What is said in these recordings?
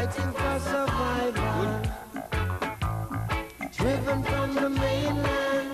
fighting for survival, driven from the mainland.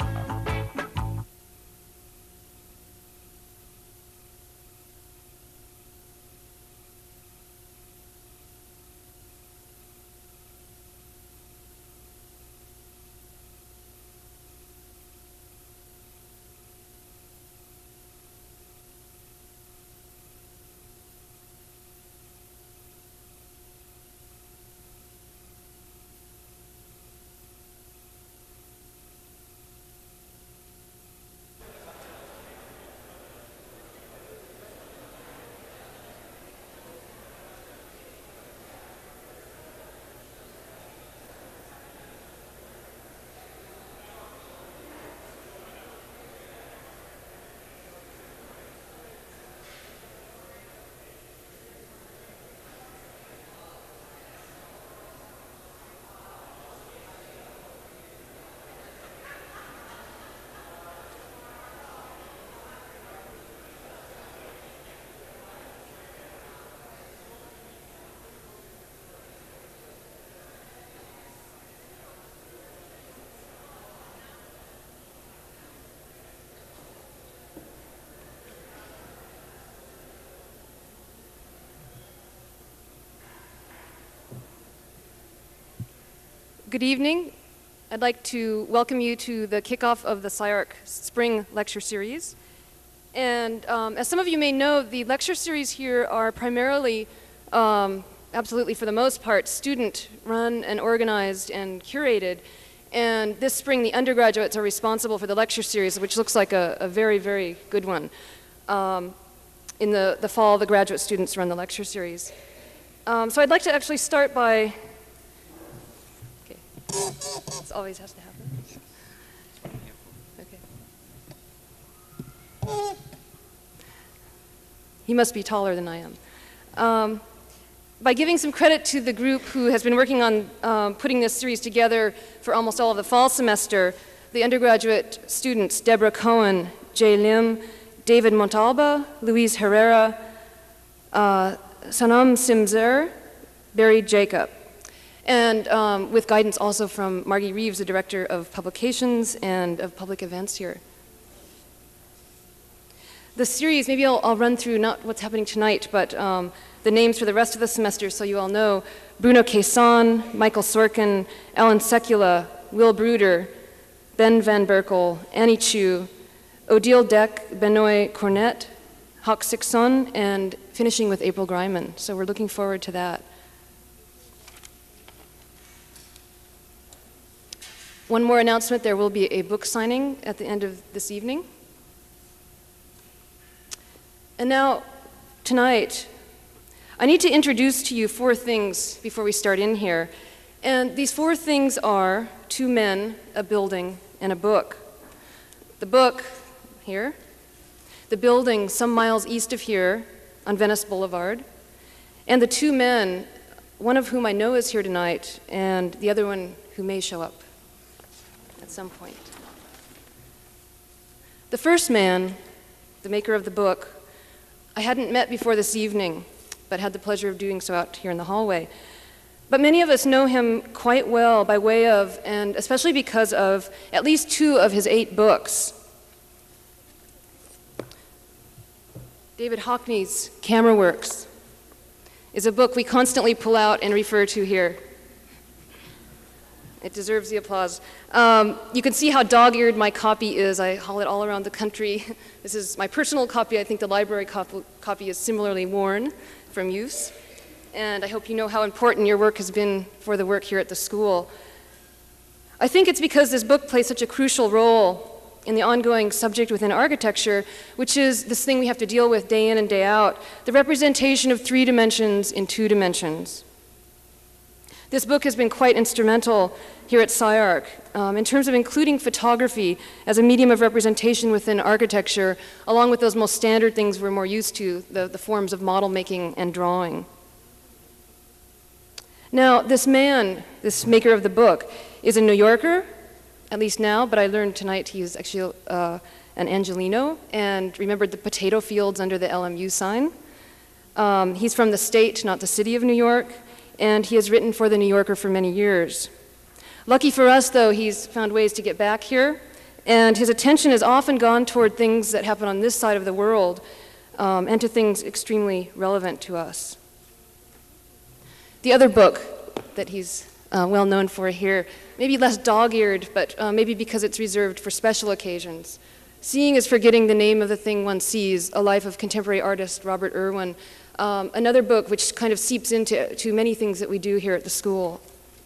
Good evening. I'd like to welcome you to the kickoff of the SCI-Arc Spring Lecture Series. And as some of you may know, the lecture series here are primarily, absolutely for the most part, student-run and organized and curated. And this spring, the undergraduates are responsible for the lecture series, which looks like a very, very good one. In the fall, the graduate students run the lecture series. So I'd like to actually start by this always has to happen. Okay. He must be taller than I am. By giving some credit to the group who has been working on putting this series together for almost all of the fall semester, the undergraduate students, Deborah Cohen, Jay Lim, David Montalba, Luis Herrera, Sanam Simzer, Barry Jacob. And with guidance also from Margie Reeves, the Director of Publications and of Public Events here. The series, maybe I'll run through not what's happening tonight, but the names for the rest of the semester so you all know. Bruno Quezon, Michael Sorkin, Alan Sekula, Will Bruder, Ben Van Berkel, Annie Chu, Odile Deck, Benoit Cornette, Hak Sik-son, and finishing with April Greiman. So we're looking forward to that. One more announcement, there will be a book signing at the end of this evening. And now, tonight, I need to introduce to you 4 things before we start in here. And these 4 things are 2 men, a building, and a book. The book, here. The building, some miles east of here, on Venice Boulevard. And the 2 men, one of whom I know is here tonight, and the other one who may show up at some point. The first man, the maker of the book, I hadn't met before this evening, but had the pleasure of doing so out here in the hallway. But many of us know him quite well by way of, and especially because of, at least 2 of his 8 books. David Hockney's Camera Works is a book we constantly pull out and refer to here. It deserves the applause. You can see how dog-eared my copy is. I haul it all around the country. This is my personal copy. I think the library copy is similarly worn from use. And I hope you know how important your work has been for the work here at the school. I think it's because this book plays such a crucial role in the ongoing subject within architecture, which is this thing we have to deal with day in and day out, the representation of 3 dimensions in 2 dimensions. This book has been quite instrumental here at SCI-Arc in terms of including photography as a medium of representation within architecture, along with those most standard things we're more used to, the forms of model making and drawing. Now, this man, this maker of the book, is a New Yorker, at least now, but I learned tonight he's actually an Angelino and remembered the potato fields under the LMU sign. He's from the state, not the city of New York. and he has written for The New Yorker for many years. Lucky for us, though, he's found ways to get back here, and his attention has often gone toward things that happen on this side of the world, and to things extremely relevant to us. The other book that he's well known for here, maybe less dog-eared, but maybe because it's reserved for special occasions. Seeing is Forgetting the Name of the Thing One Sees, A Life of Contemporary Artist Robert Irwin. Another book which kind of seeps into many things that we do here at the school.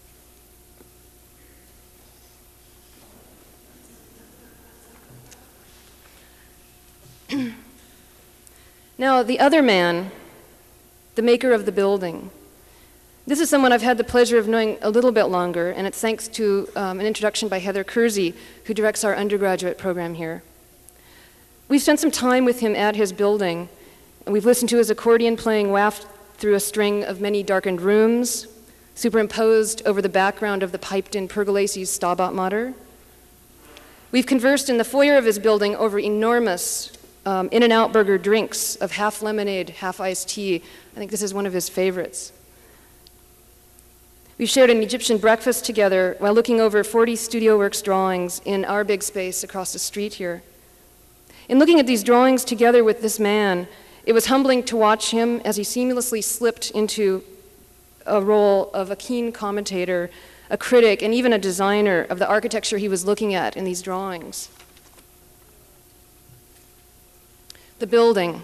Now, the other man, the maker of the building. This is someone I've had the pleasure of knowing a little bit longer, and it's thanks to an introduction by Heather Kersey, who directs our undergraduate program here. We've spent some time with him at his building, and we've listened to his accordion playing wafted through a string of many darkened rooms, superimposed over the background of the piped-in Pergolesi's Stabat Mater. We've conversed in the foyer of his building over enormous In-N-Out burger drinks of half lemonade, half iced tea. I think this is one of his favorites. We've shared an Egyptian breakfast together while looking over 40 StudioWorks drawings in our big space across the street here. In looking at these drawings together with this man, it was humbling to watch him as he seamlessly slipped into a role of a keen commentator, a critic, and even a designer of the architecture he was looking at in these drawings. The building.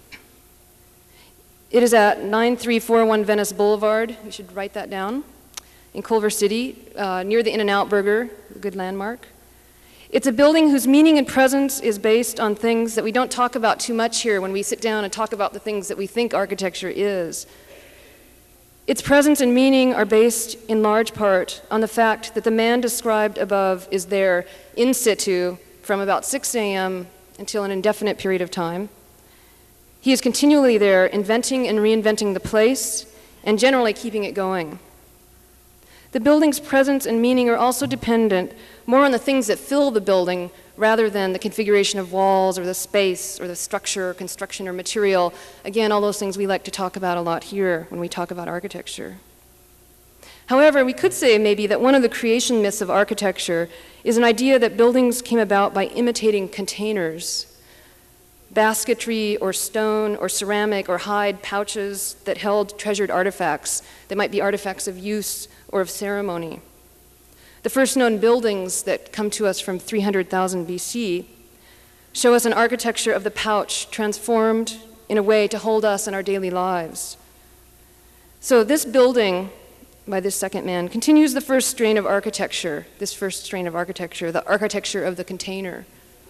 It is at 9341 Venice Boulevard. We should write that down. In Culver City, near the In-N-Out Burger, a good landmark. It's a building whose meaning and presence is based on things that we don't talk about too much here when we sit down and talk about the things that we think architecture is. Its presence and meaning are based in large part on the fact that the man described above is there in situ from about 6 a.m. until an indefinite period of time. He is continually there, inventing and reinventing the place and generally keeping it going. The building's presence and meaning are also dependent more on the things that fill the building rather than the configuration of walls or the space or the structure or construction or material. Again, all those things we like to talk about a lot here when we talk about architecture. However, we could say maybe that one of the creation myths of architecture is an idea that buildings came about by imitating containers, basketry or stone or ceramic or hide pouches that held treasured artifacts that might be artifacts of use or of ceremony. The first known buildings that come to us from 300,000 BC show us an architecture of the pouch transformed in a way to hold us in our daily lives. So this building, by this second man, continues the first strain of architecture, the architecture of the container.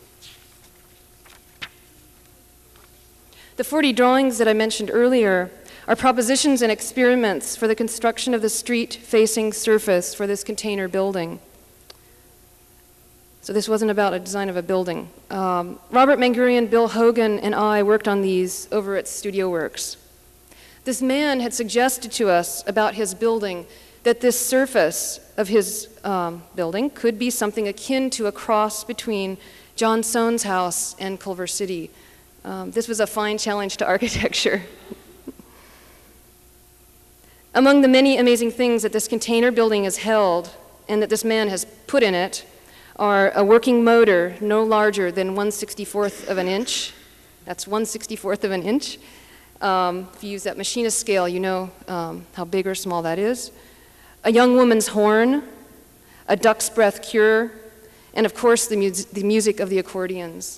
The 40 drawings that I mentioned earlier are propositions and experiments for the construction of the street-facing surface for this container building. So this wasn't about a design of a building. Robert Mangurian, Bill Hogan, and I worked on these over at StudioWorks. This man had suggested to us about his building that this surface of his building could be something akin to a cross between John Soane's house and Culver City. This was a fine challenge to architecture. Among the many amazing things that this container building has held and that this man has put in it are a working motor no larger than 1/64th of an inch. That's 1/64th of an inch. If you use that machinist scale, you know how big or small that is. A young woman's horn, a duck's breath cure, and of course the music of the accordions.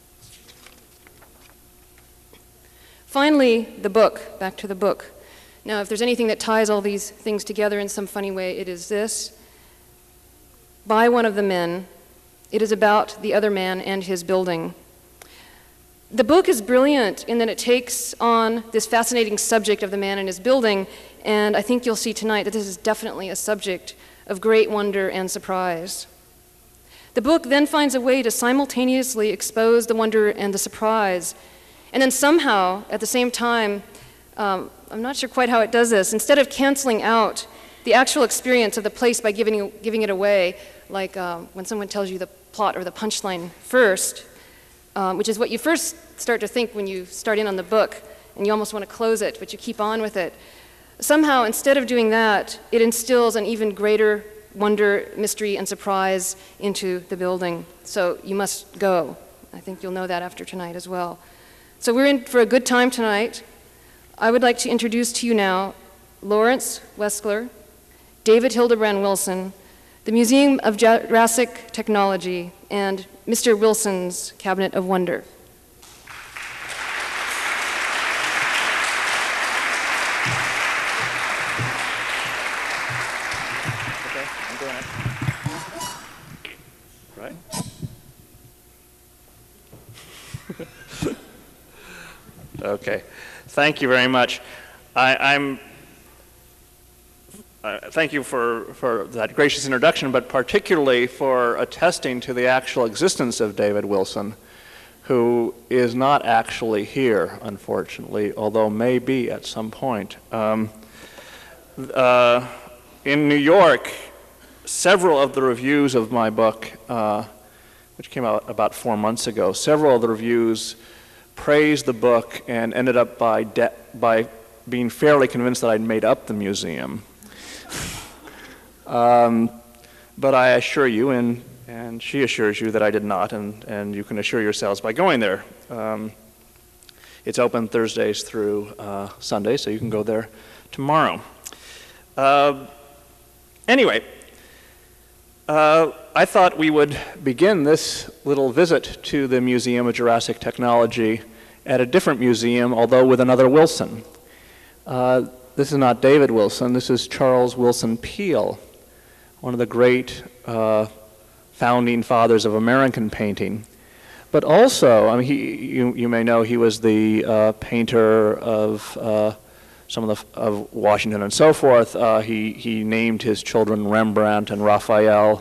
Finally, the book, back to the book. Now, if there's anything that ties all these things together in some funny way, it is this. By one of the men, it is about the other man and his building. The book is brilliant in that it takes on this fascinating subject of the man and his building, and I think you'll see tonight that this is definitely a subject of great wonder and surprise. The book then finds a way to simultaneously expose the wonder and the surprise, and then somehow, at the same time, I'm not sure quite how it does this, instead of canceling out the actual experience of the place by giving it away, like when someone tells you the plot or the punchline first, which is what you first start to think when you start in on the book, and you almost want to close it, but you keep on with it. Somehow, instead of doing that, it instills an even greater wonder, mystery, and surprise into the building. So you must go. I think you'll know that after tonight as well. So we're in for a good time tonight. I would like to introduce to you now Lawrence Weschler, David Hildebrand Wilson, the Museum of Jurassic Technology, and Mr. Wilson's Cabinet of Wonder. Okay, thank you very much. Thank you for that gracious introduction, but particularly for attesting to the actual existence of David Wilson, who is not actually here, unfortunately, although may be at some point. In New York, several of the reviews of my book, which came out about 4 months ago, several of the reviews praised the book and ended up by being fairly convinced that I'd made up the museum. But I assure you, and she assures you that I did not, and you can assure yourselves by going there. It's open Thursdays through Sundays, so you can go there tomorrow. Anyway, I thought we would begin this little visit to the Museum of Jurassic Technology at a different museum, although with another Wilson. This is not David Wilson, this is Charles Wilson Peale, one of the great founding fathers of American painting. But also, I mean, you may know he was the painter of some of Washington and so forth. He named his children Rembrandt and Raphael.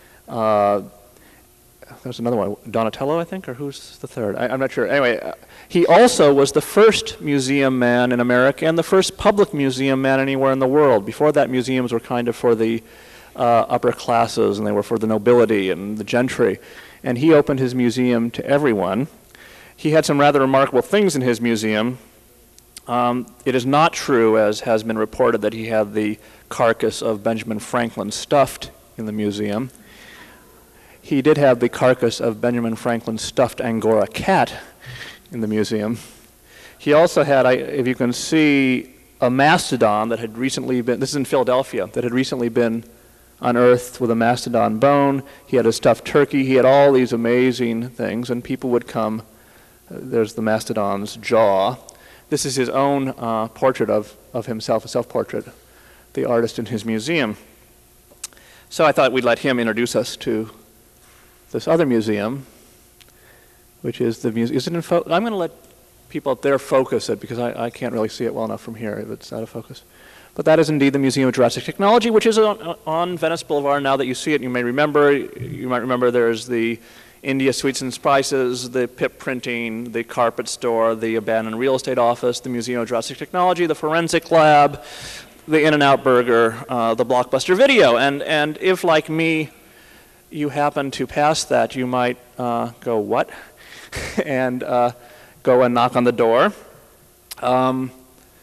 There's another one, Donatello, I think, or who's the third? I'm not sure. Anyway, he also was the first museum man in America and the first public museum man anywhere in the world. Before that, museums were kind of for the upper classes, and they were for the nobility and the gentry. And he opened his museum to everyone. He had some rather remarkable things in his museum. It is not true, as has been reported, that he had the carcass of Benjamin Franklin stuffed in the museum. He did have the carcass of Benjamin Franklin's stuffed Angora cat in the museum. He also had, if you can see, a mastodon that had recently been, this is in Philadelphia, that had recently been unearthed with a mastodon bone. He had a stuffed turkey. He had all these amazing things, and people would come. There's the mastodon's jaw. This is his own portrait of himself, a self-portrait, the artist in his museum. So I thought we'd let him introduce us to this other museum, which is the museum. Is it in focus? I'm going to let people up there focus it because I can't really see it well enough from here if it's out of focus. But that is indeed the Museum of Jurassic Technology, which is on Venice Boulevard. Now that you see it, you might remember there's the India Sweets and Spices, the Pip Printing, the Carpet Store, the Abandoned Real Estate Office, the Museum of Jurassic Technology, the Forensic Lab, the In-N-Out Burger, the Blockbuster Video. And if, like me, you happen to pass that, you might go, what? And go and knock on the door. Let me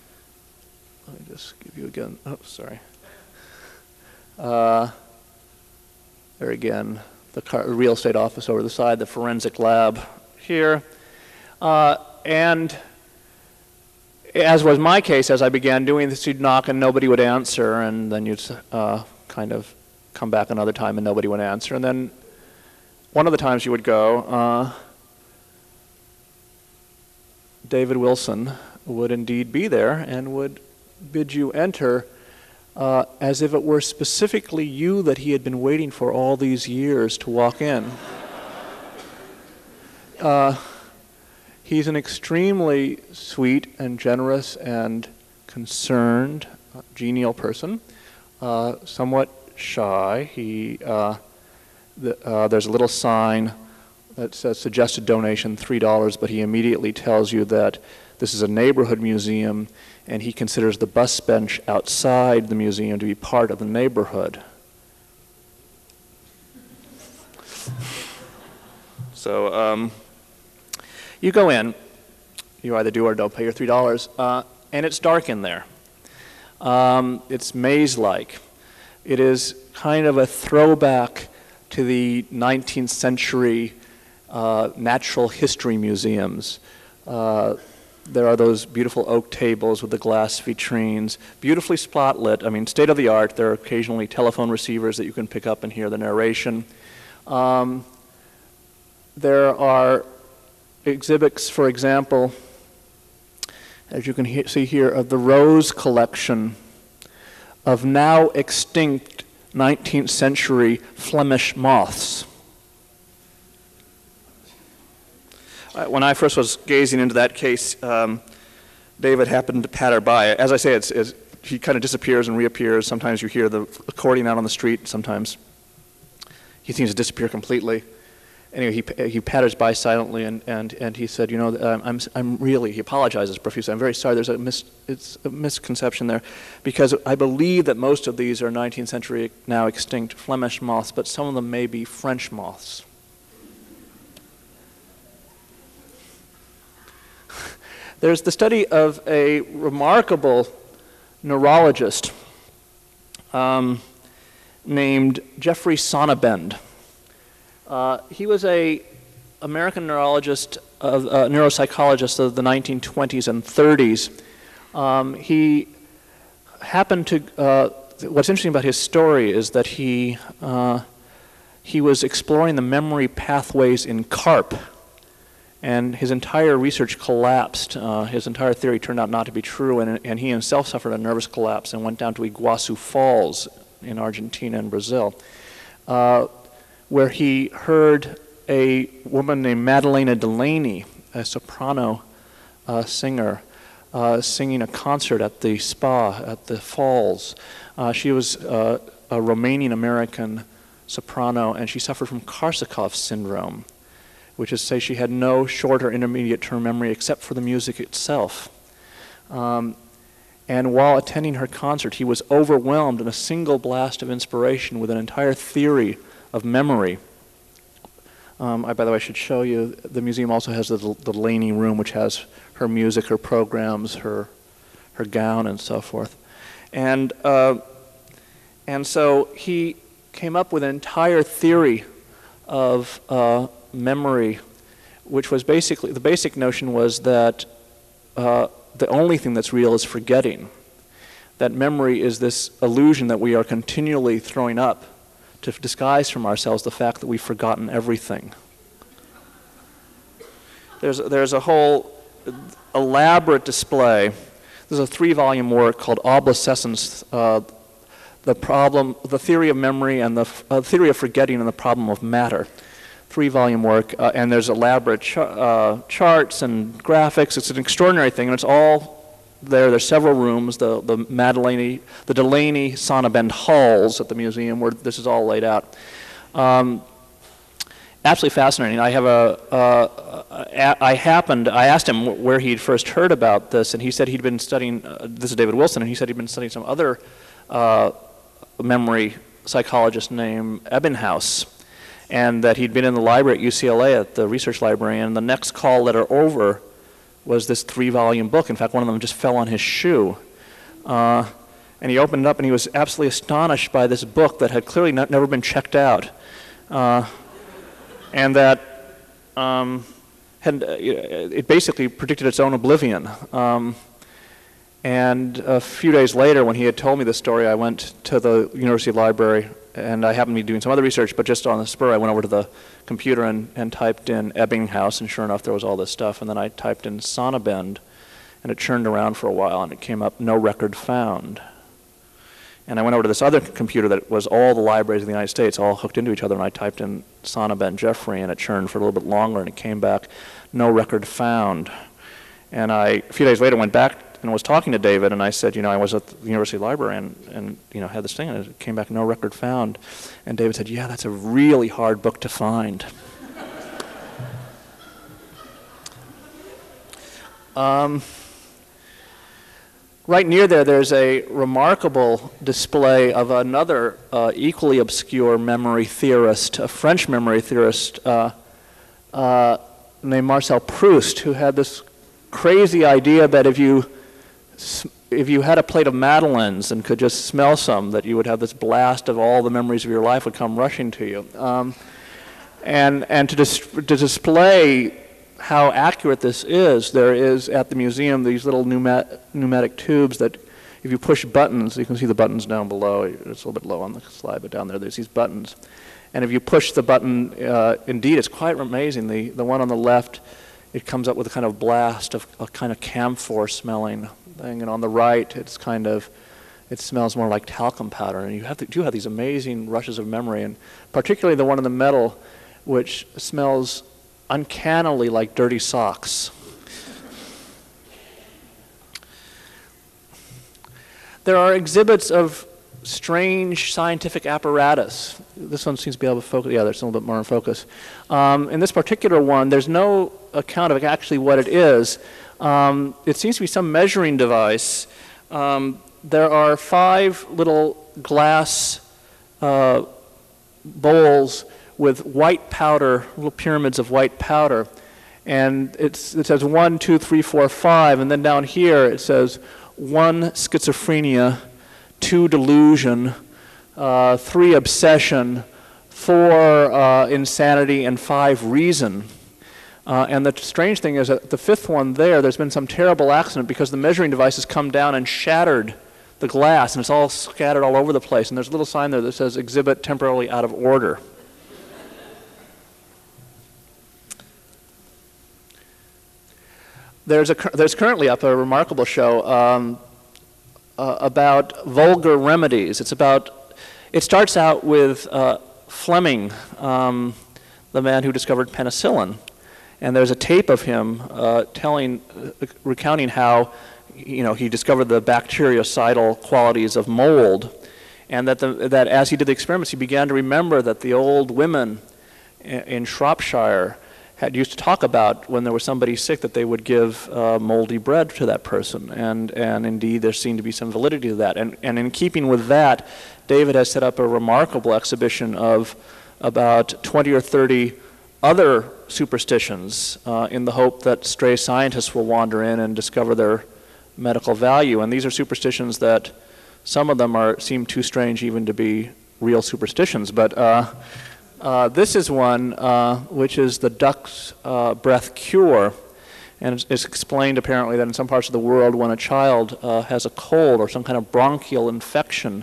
just give you again, oh, sorry. There again, the real estate office over the side, the forensic lab here. And as was my case, as I began doing this, you'd knock and nobody would answer, and then you'd kind of come back another time and nobody would answer. And then one of the times you would go, David Wilson would indeed be there and would bid you enter as if it were specifically you that he had been waiting for all these years to walk in. He's an extremely sweet and generous and concerned, genial person, somewhat shy. There's a little sign that says suggested donation $3, but he immediately tells you that this is a neighborhood museum and he considers the bus bench outside the museum to be part of the neighborhood. So you go in, you either do or don't pay your $3, and it's dark in there. It's maze-like. It is kind of a throwback to the 19th century natural history museums. There are those beautiful oak tables with the glass vitrines, beautifully spotlit. I mean, state of the art. There are occasionally telephone receivers that you can pick up and hear the narration. There are exhibits, for example, as you can see here, of the Rose collection of now extinct 19th century Flemish moths. When I first was gazing into that case, David happened to patter by. As I say, he kind of disappears and reappears. Sometimes you hear the accordion out on the street. Sometimes he seems to disappear completely. Anyway, he patters by silently, and he said, you know, I'm really, he apologizes profusely. I'm very sorry. There's a misconception there, because I believe that most of these are 19th century, now extinct Flemish moths, but some of them may be French moths. There's the study of a remarkable neurologist named Jeffrey Sonnabend. He was an American neurologist, neuropsychologist of the 1920s and 30s. He happened to, what's interesting about his story is that he was exploring the memory pathways in carp, and his entire research collapsed. His entire theory turned out not to be true, and he himself suffered a nervous collapse and went down to Iguazu Falls in Argentina and Brazil, where he heard a woman named Madalena Delaney, a soprano singer, singing a concert at the spa at the falls. She was a Romanian-American soprano, and she suffered from Korsakoff syndrome, which is to say she had no short or intermediate term memory except for the music itself. And while attending her concert, he was overwhelmed in a single blast of inspiration with an entire theory of memory. By the way, I should show you, the museum also has the Delaney room, which has her music, her programs, her gown, and so forth. And so he came up with an entire theory of memory, which was basically, the basic notion was that the only thing that's real is forgetting. That memory is this illusion that we are continually throwing up to disguise from ourselves the fact that we've forgotten everything. There's a whole elaborate display. There's a 3-volume work called Obsolescence, the theory of memory and the theory of forgetting and the problem of matter. 3-volume work, and there's elaborate charts and graphics. It's an extraordinary thing, and it's all there. There's several rooms, the Delaney Sonnabend halls at the museum, where this is all laid out. Absolutely fascinating. I asked him where he'd first heard about this, and he said he'd been studying. This is David Wilson, and he said he'd been studying some other memory psychologist named Ebbinghaus, and that he'd been in the library at UCLA at the research library, and the next call letter over was this 3-volume book. In fact, one of them just fell on his shoe. And he opened it up, and he was absolutely astonished by this book that had clearly never been checked out, and that it basically predicted its own oblivion. And a few days later, when he had told me the story, I went to the university library, and I happened to be doing some other research, but just on the spur, I went over to the computer and typed in Ebbinghaus, and sure enough, there was all this stuff. And then I typed in Sonnabend, and it churned around for a while, and it came up, no record found. And I went over to this other computer that was all the libraries in the United States, all hooked into each other, and I typed in Sonnabend Jeffrey, and it churned for a little bit longer, and it came back, no record found. And a few days later, went back and was talking to David, and I said, I was at the university library and had this thing, and it came back, no record found. And David said, yeah, that's a really hard book to find. Right near there's a remarkable display of another equally obscure memory theorist, a French memory theorist named Marcel Proust, who had this crazy idea that if you if you had a plate of Madeleines and could just smell some, that you would have this blast of all the memories of your life would come rushing to you. And to display how accurate this is, there is at the museum these little pneumatic tubes that if you push buttons, you can see the buttons down below, it's a little bit low on the slide, but down there's these buttons. And if you push the button, indeed, it's quite amazing. The one on the left, it comes up with a kind of blast of a kind of camphor smelling thing, and on the right, it smells more like talcum powder. And you do have these amazing rushes of memory, and particularly the one in the middle, which smells uncannily like dirty socks. There are exhibits of strange scientific apparatus. This one seems to be able to focus. Yeah, there's a little bit more in focus. In this particular one, there's no account of actually what it is. It seems to be some measuring device. There are 5 little glass bowls with white powder, little pyramids of white powder. And it says 1, 2, 3, 4, 5. And then down here it says 1, schizophrenia, 2, delusion, 3, obsession, 4, insanity, and 5, reason. And the strange thing is that the 5th one there's been some terrible accident because the measuring device has come down and shattered the glass, and it's all scattered all over the place. And there's a little sign there that says exhibit temporarily out of order. There's currently up a remarkable show about vulgar remedies. It starts out with Fleming, the man who discovered penicillin, and there's a tape of him recounting how he discovered the bactericidal qualities of mold, and that as he did the experiments, he began to remember that the old women in Shropshire used to talk about when there was somebody sick that they would give moldy bread to that person, and indeed there seemed to be some validity to that. And in keeping with that, David has set up a remarkable exhibition of about 20 or 30 other superstitions in the hope that stray scientists will wander in and discover their medical value. And these are superstitions that some of them seem too strange even to be real superstitions, but this is one which is the duck's breath cure, and it's explained apparently that in some parts of the world when a child has a cold or some kind of bronchial infection,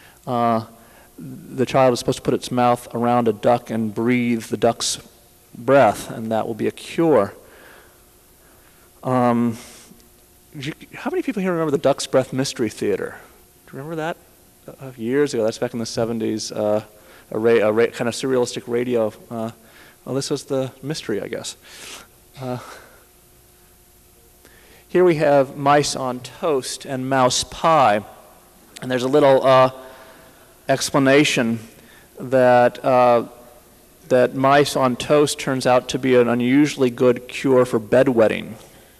the child is supposed to put its mouth around a duck and breathe the duck's breath, and that will be a cure. How many people here remember the Duck's Breath Mystery Theater? Do you remember that? Years ago, that's back in the 70s. A kind of surrealistic radio. Well, this was the mystery, I guess. Here we have mice on toast and mouse pie. And there's a little explanation that mice on toast turns out to be an unusually good cure for bedwetting.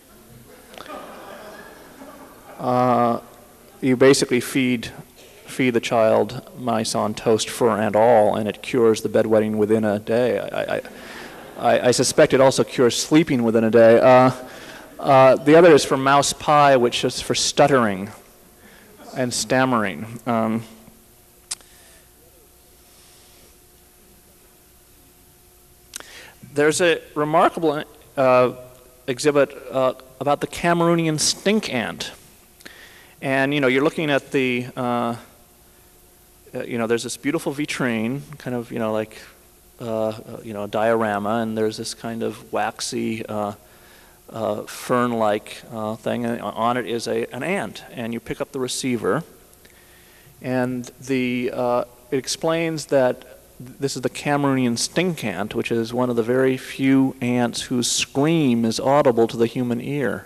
You basically feed the child mice on toast, fur and all, and it cures the bedwetting within a day. I suspect it also cures sleeping within a day. The other is for mouse pie, which is for stuttering and stammering. There's a remarkable exhibit about the Cameroonian stink ant. And, you're looking at the, there's this beautiful vitrine, kind of, like, a diorama, and there's this kind of waxy, fern-like thing, and on it is an ant. And you pick up the receiver, and it explains that this is the Cameroonian stink ant, which is one of the very few ants whose scream is audible to the human ear.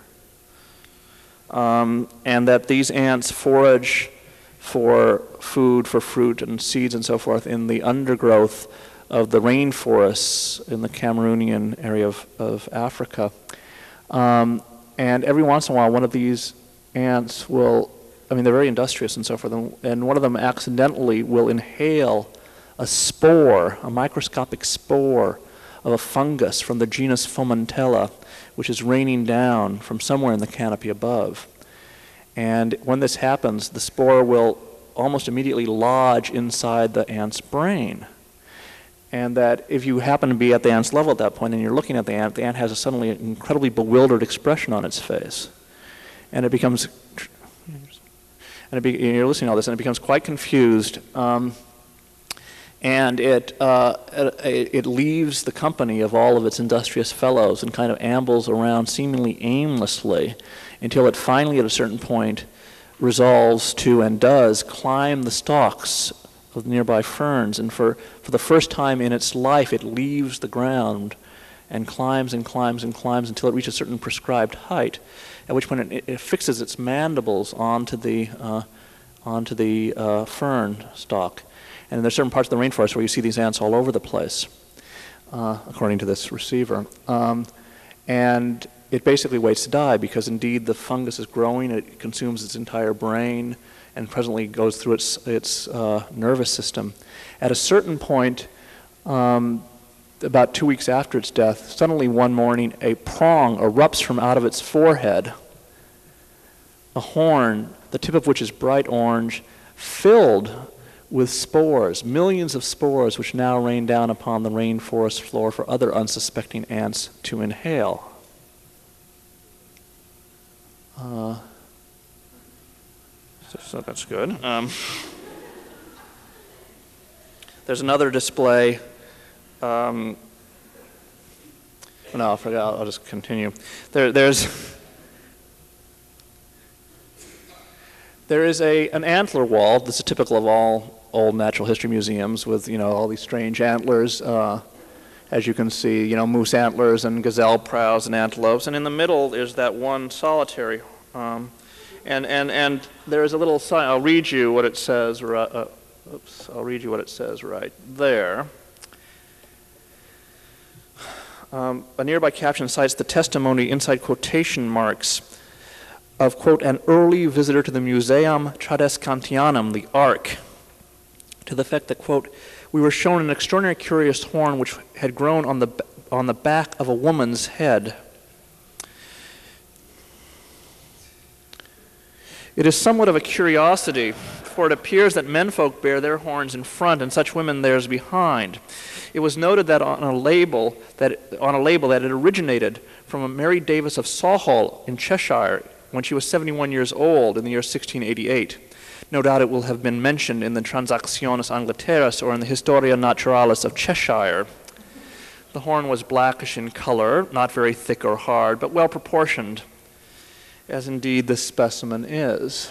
And that these ants forage for food, for fruit and seeds and so forth in the undergrowth of the rainforests in the Cameroonian area of Africa. And every once in a while, one of these ants they're very industrious and so forth, and one of them accidentally will inhale a spore, a microscopic spore of a fungus from the genus Fomentella, which is raining down from somewhere in the canopy above. And when this happens, the spore will almost immediately lodge inside the ant's brain. And that if you happen to be at the ant's level at that point and you're looking at the ant has a suddenly an incredibly bewildered expression on its face. And it becomes, you're listening to all this, and it becomes quite confused. And it leaves the company of all of its industrious fellows and kind of ambles around seemingly aimlessly until it finally, at a certain point, resolves to and does climb the stalks of the nearby ferns. And for the first time in its life, it leaves the ground and climbs and climbs and climbs until it reaches a certain prescribed height, at which point it fixes its mandibles onto the fern stalk. And there's certain parts of the rainforest where you see these ants all over the place, according to this receiver. And it basically waits to die because indeed the fungus is growing, it consumes its entire brain, and presently goes through its nervous system. At a certain point, about 2 weeks after its death, suddenly one morning a prong erupts from out of its forehead, a horn, the tip of which is bright orange, filled with spores, millions of spores which now rain down upon the rainforest floor for other unsuspecting ants to inhale. So that's good. There's another display. No, I forgot. I'll just continue. There is an antler wall. This is typical of all old natural history museums, with all these strange antlers, as you can see, moose antlers and gazelle prows and antelopes. And in the middle is that one solitary. And there is a little sign. I'll read you what it says. I'll read you what it says right there. A nearby caption cites the testimony inside quotation marks of, quote, an early visitor to the Museum Tradescantianum, the Arc, to the effect that, quote, we were shown an extraordinary curious horn which had grown on the back of a woman's head. It is somewhat of a curiosity, for it appears that menfolk bear their horns in front and such women theirs behind. It was noted that on a label that it originated from a Mary Davis of Sawhall in Cheshire when she was 71 years old in the year 1688. No doubt it will have been mentioned in the Transactiones Anglaterras or in the Historia Naturalis of Cheshire. The horn was blackish in color, not very thick or hard, but well proportioned, as indeed this specimen is.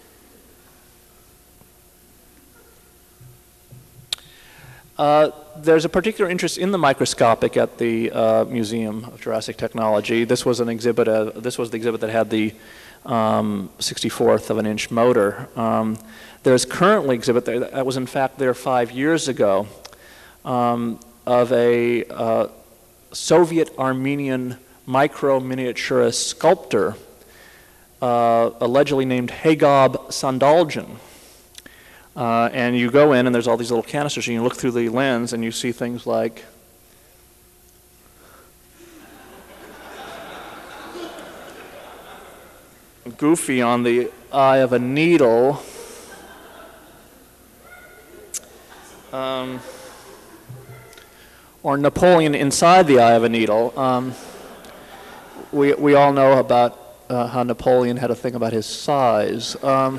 There's a particular interest in the microscopic at the Museum of Jurassic Technology. This was an exhibit. This was the exhibit that had the 64th of an inch motor. There's currently an exhibit that was in fact there 5 years ago of a Soviet Armenian micro-miniaturist sculptor allegedly named Hagob Sandaljan. And you go in and there's all these little canisters and you look through the lens and you see things like Goofy on the eye of a needle, or Napoleon inside the eye of a needle. We all know about how Napoleon had a thing about his size.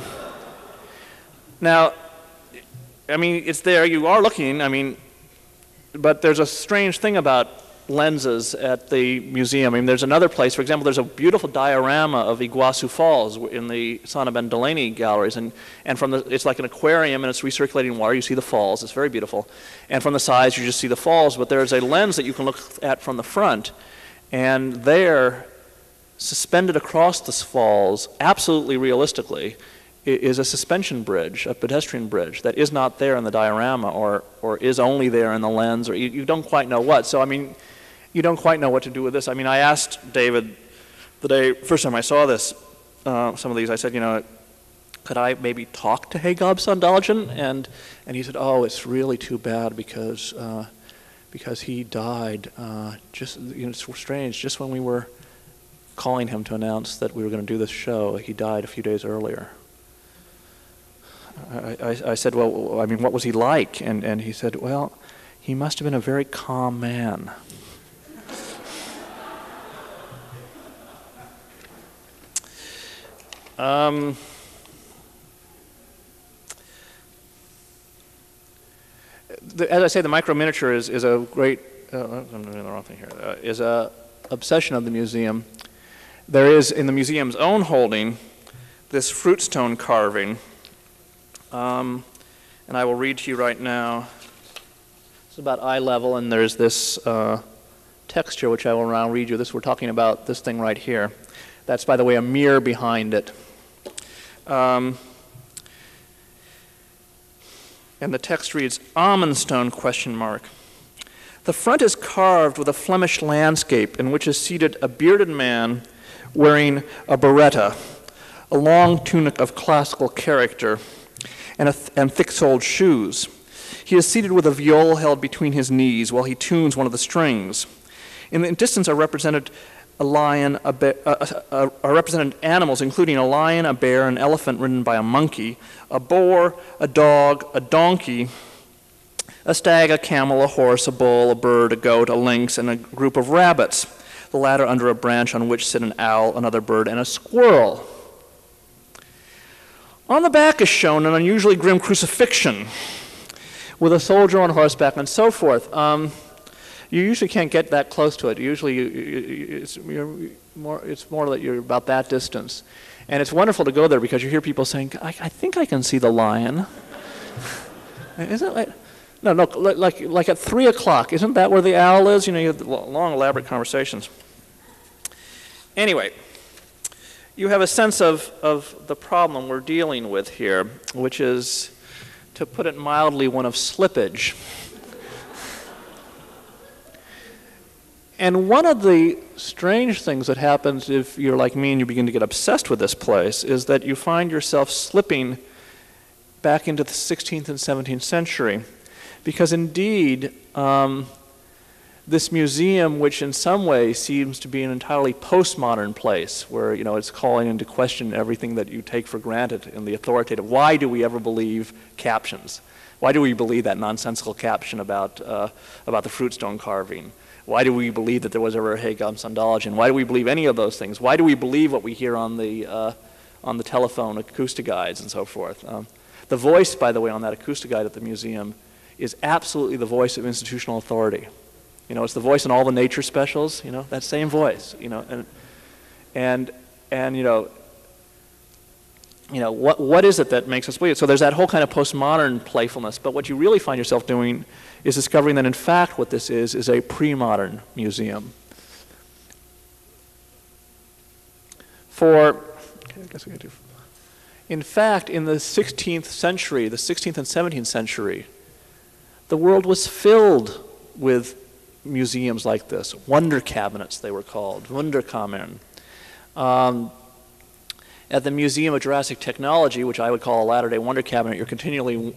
Now, I mean, it's there, you are looking, but there's a strange thing about lenses at the museum. There's another place, for example, there's a beautiful diorama of Iguazu Falls in the Sana Ben Delaney galleries, and it's like an aquarium and it's recirculating water. You see the falls, it's very beautiful. And from the sides, you just see the falls, but there's a lens that you can look at from the front, and there, suspended across the falls, absolutely realistically, is a suspension bridge, a pedestrian bridge, that is not there in the diorama or is only there in the lens, or you don't quite know what. So, you don't quite know what to do with this. I asked David the first time I saw this, some of these, I said, could I maybe talk to Hagob Sandaljan? And he said, oh, it's really too bad because he died it's strange, just when we were calling him to announce that we were going to do this show. He died a few days earlier. I said, well, I mean, what was he like? And he said, well, he must have been a very calm man. As I say, the micro-miniature is a great, I'm doing the wrong thing here, is a obsession of the museum. There is, in the museum's own holding, this fruitstone carving, and I will read to you right now. It's about eye level, and there's this texture, which I will now read you. We're talking about this thing right here. That's, by the way, a mirror behind it. And the text reads, Almondstone, question mark. The front is carved with a Flemish landscape in which is seated a bearded man wearing a beretta, a long tunic of classical character, and thick-soled shoes. He is seated with a viol held between his knees while he tunes one of the strings. In the distance are represented a lion, are represented animals, including a lion, a bear, an elephant ridden by a monkey, a boar, a dog, a donkey, a stag, a camel, a horse, a bull, a bird, a goat, a lynx, and a group of rabbits, the latter under a branch on which sit an owl, another bird, and a squirrel. On the back is shown an unusually grim crucifixion with a soldier on horseback and so forth. You usually can't get that close to it. Usually it's more that you're about that distance. And it's wonderful to go there because you hear people saying, I think I can see the lion. Isn't it like, no, like at 3 o'clock, isn't that where the owl is? You know, you have long, elaborate conversations. Anyway, you have a sense of the problem we're dealing with here, which is, to put it mildly, one of slippage. And one of the strange things that happens if you're like me and you begin to get obsessed with this place is that you find yourself slipping back into the 16th and 17th century. Because indeed, this museum, which in some ways seems to be an entirely postmodern place, where it's calling into question everything that you take for granted in the authoritative. Why do we ever believe captions? Why do we believe that nonsensical caption about the fruitstone carving? Why do we believe that there was ever a Hagam Sandalajan? Why do we believe any of those things? Why do we believe what we hear on the telephone acoustic guides and so forth? The voice, by the way, on that acoustic guide at the museum is absolutely the voice of institutional authority. It's the voice in all the nature specials. That same voice. What is it that makes us believe it? So there's that whole kind of postmodern playfulness. But what you really find yourself doing is discovering that in fact what this is a pre-modern museum. In fact, in the 16th century, the 16th and 17th century, the world was filled with museums like this, wonder cabinets they were called, Wunderkammern. At the Museum of Jurassic Technology, which I would call a latter-day wonder cabinet, you're continually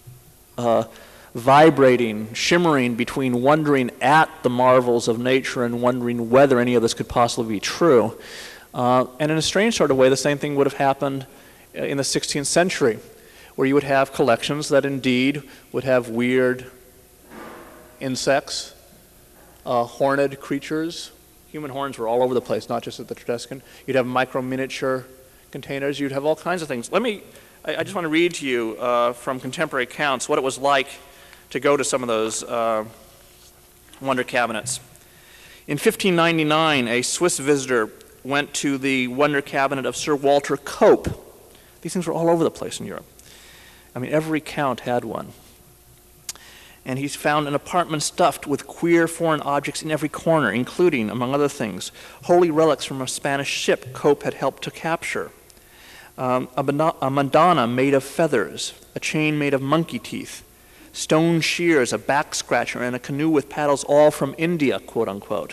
vibrating, shimmering between wondering at the marvels of nature and wondering whether any of this could possibly be true. And in a strange sort of way, the same thing would have happened in the 16th century, where you would have collections that indeed would have weird insects, horned creatures. Human horns were all over the place, not just at the Tredescan. You'd have micro-miniature containers. You'd have all kinds of things. I just want to read to you from contemporary accounts what it was like to go to some of those wonder cabinets. In 1599, a Swiss visitor went to the wonder cabinet of Sir Walter Cope. These things were all over the place in Europe. I mean, every count had one. And he's found an apartment stuffed with queer foreign objects in every corner, including, among other things, holy relics from a Spanish ship Cope had helped to capture, a Madonna made of feathers, a chain made of monkey teeth, stone shears, a back scratcher, and a canoe with paddles, all from India, quote unquote.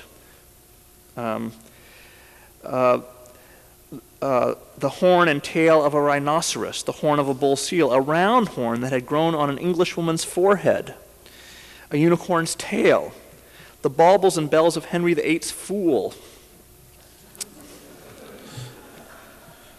The horn and tail of a rhinoceros, the horn of a bull seal, a round horn that had grown on an Englishwoman's forehead, a unicorn's tail, the baubles and bells of Henry VIII's fool.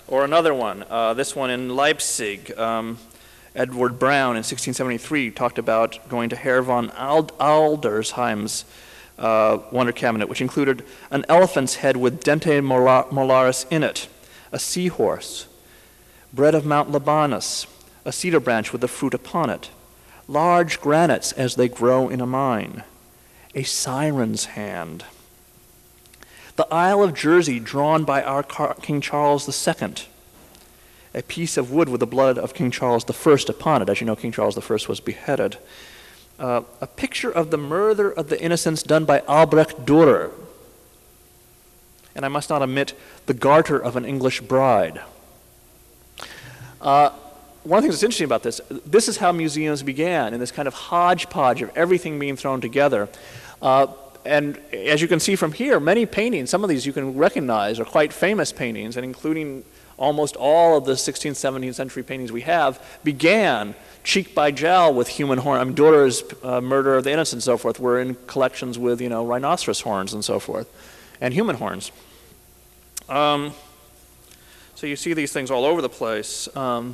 Or another one, this one in Leipzig. Edward Brown in 1673 talked about going to Herr von Aldersheim's wonder cabinet, which included an elephant's head with dente molaris in it, a seahorse, bread of Mount Libanus, a cedar branch with the fruit upon it, large granites as they grow in a mine, a siren's hand, the Isle of Jersey drawn by our King Charles II, a piece of wood with the blood of King Charles I upon it. As you know, King Charles I was beheaded. A picture of the murder of the innocents done by Albrecht Dürer. And I must not omit the garter of an English bride. One of the things that's interesting about this is how museums began, in this kind of hodgepodge of everything being thrown together. And as you can see from here, many paintings, some of these you can recognize, are quite famous paintings, and including almost all of the 16th, 17th century paintings we have, began cheek by jowl with human horn. I mean, Dürer's murder of the innocents and so forth were in collections with, rhinoceros horns and so forth, and human horns. So you see these things all over the place.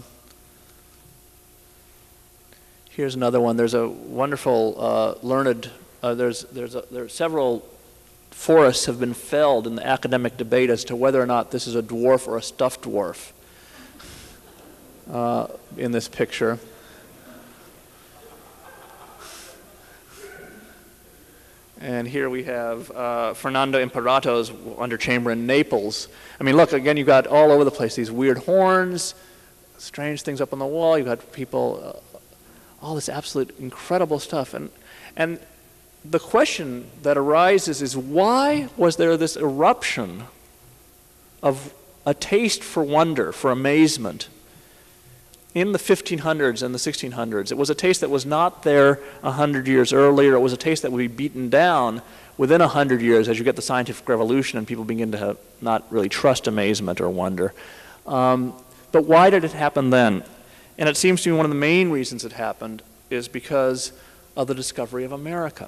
Here's another one. There's a wonderful learned. There are several forests have been felled in the academic debate as to whether or not this is a dwarf or a stuffed dwarf in this picture. And here we have Fernando Imperato's underchamber in Naples. I mean, look, again, you've got all over the place these weird horns, strange things up on the wall. You've got people, all this absolute incredible stuff. And the question that arises is, why was there this eruption of a taste for wonder, for amazement, in the 1500s and the 1600s? It was a taste that was not there 100 years earlier. It was a taste that would be beaten down within 100 years as you get the scientific revolution and people begin to not really trust amazement or wonder. But why did it happen then? And it seems to me one of the main reasons it happened is because of the discovery of America.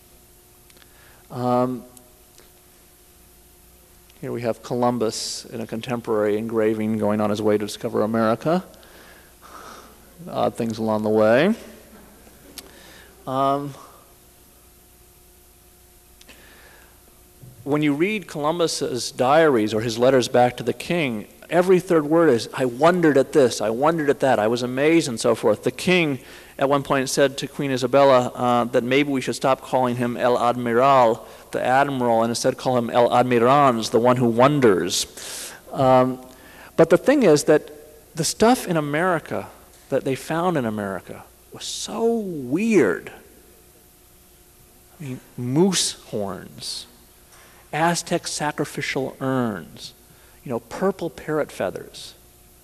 Here we have Columbus in a contemporary engraving going on his way to discover America. Odd things along the way. When you read Columbus's diaries or his letters back to the king, every third word is, I wondered at this, I wondered at that, I was amazed, and so forth. The king at one point said to Queen Isabella that maybe we should stop calling him El Admiral, the admiral, and instead call him El Admirans, the one who wonders. But the thing is that the stuff in America that they found in America was so weird. I mean, moose horns, Aztec sacrificial urns, purple parrot feathers,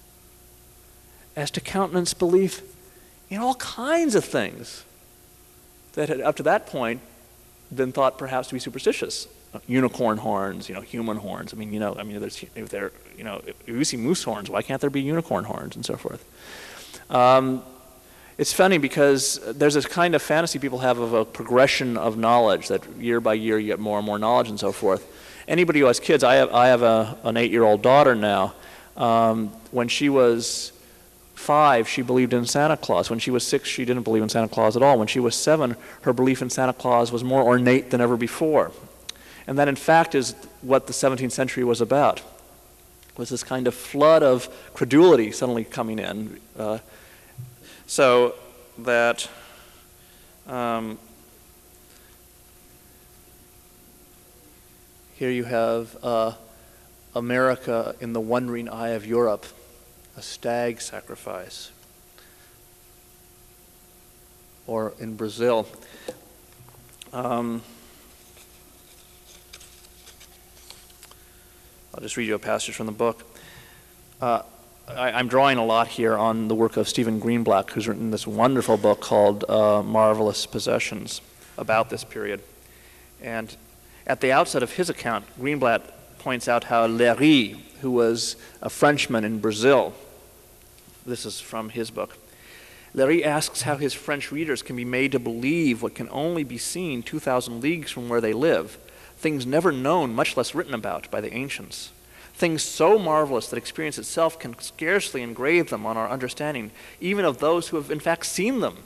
as to countenance belief in all kinds of things that had up to that point been thought perhaps to be superstitious. Unicorn horns, human horns. If you see moose horns, why can't there be unicorn horns and so forth? It's funny because there's this kind of fantasy people have of a progression of knowledge, that year by year you get more and more knowledge and so forth. Anybody who has kids, I have an 8-year-old daughter now. When she was 5, she believed in Santa Claus. When she was 6, she didn't believe in Santa Claus at all. When she was 7, her belief in Santa Claus was more ornate than ever before. And that, in fact, is what the 17th century was about, was this kind of flood of credulity suddenly coming in. So that here you have America in the wondering eye of Europe, a stag sacrifice. Or in Brazil, I'll just read you a passage from the book. I'm drawing a lot here on the work of Stephen Greenblatt, who's written this wonderful book called Marvelous Possessions about this period. And at the outset of his account, Greenblatt points out how Léry, who was a Frenchman in Brazil, this is from his book, Léry asks how his French readers can be made to believe what can only be seen 2,000 leagues from where they live, things never known, much less written about, by the ancients. things so marvelous that experience itself can scarcely engrave them on our understanding, even of those who have in fact seen them.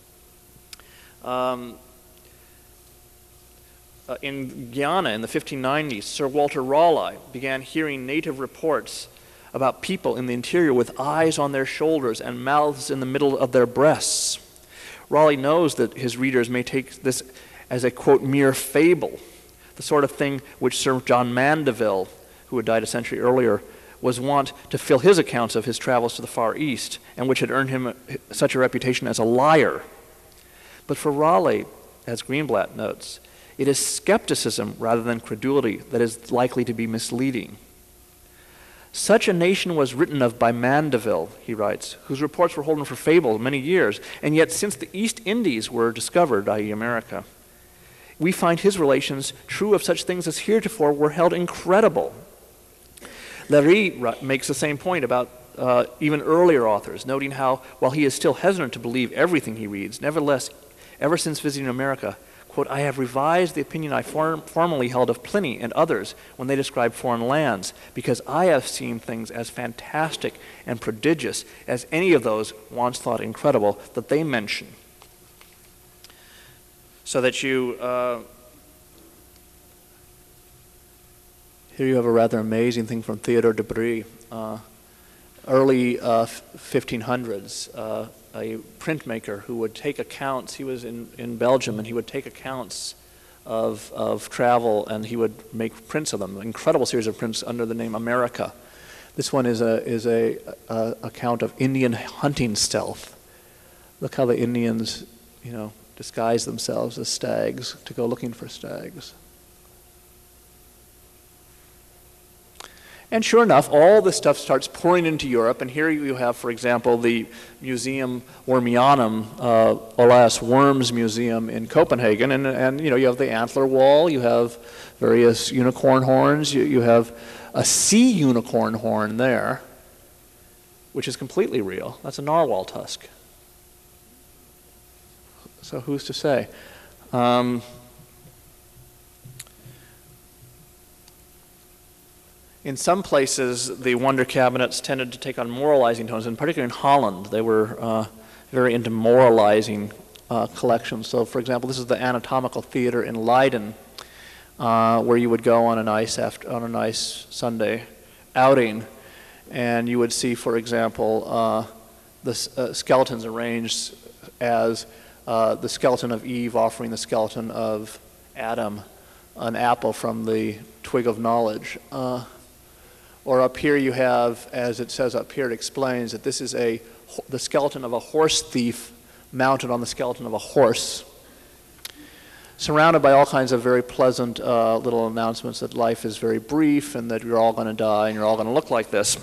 In Guyana in the 1590s, Sir Walter Raleigh began hearing native reports about people in the interior with eyes on their shoulders and mouths in the middle of their breasts. Raleigh knows that his readers may take this as a, quote, mere fable, the sort of thing which Sir John Mandeville, who had died a century earlier, was wont to fill his accounts of his travels to the Far East, and which had earned him such a reputation as a liar. But for Raleigh, as Greenblatt notes, it is skepticism rather than credulity that is likely to be misleading. Such a nation was written of by Mandeville, he writes, whose reports were holding for fable many years, and yet since the East Indies were discovered, i.e. America, we find his relations true of such things as heretofore were held incredible. Léry makes the same point about even earlier authors, noting how, while he is still hesitant to believe everything he reads, nevertheless, ever since visiting America, quote, I have revised the opinion I formerly held of Pliny and others when they described foreign lands, because I have seen things as fantastic and prodigious as any of those once thought incredible that they mention. So that you, here you have a rather amazing thing from Theodore de Brie, early 1500s, a printmaker who would take accounts. He was in Belgium, and he would take accounts of travel, and he would make prints of them. An incredible series of prints under the name America. This one is a account of Indian hunting stealth. Look how the Indians, disguise themselves as stags to go looking for stags. And sure enough, all this stuff starts pouring into Europe, and here you have, for example, the Museum Wormianum, Olaus Worms Museum in Copenhagen, and you have the antler wall, you have various unicorn horns, you have a sea unicorn horn there, which is completely real. That's a narwhal tusk. So who's to say? In some places, the wonder cabinets tended to take on moralizing tones, and particularly in Holland, they were very into moralizing collections. So, for example, this is the Anatomical Theater in Leiden, where you would go on a nice Sunday outing, and you would see, for example, the skeletons arranged as the skeleton of Eve offering the skeleton of Adam an apple from the twig of knowledge. Or up here you have, as it says up here, it explains that this is the skeleton of a horse thief mounted on the skeleton of a horse, surrounded by all kinds of very pleasant little announcements that life is very brief and that you're all going to die and you're all going to look like this.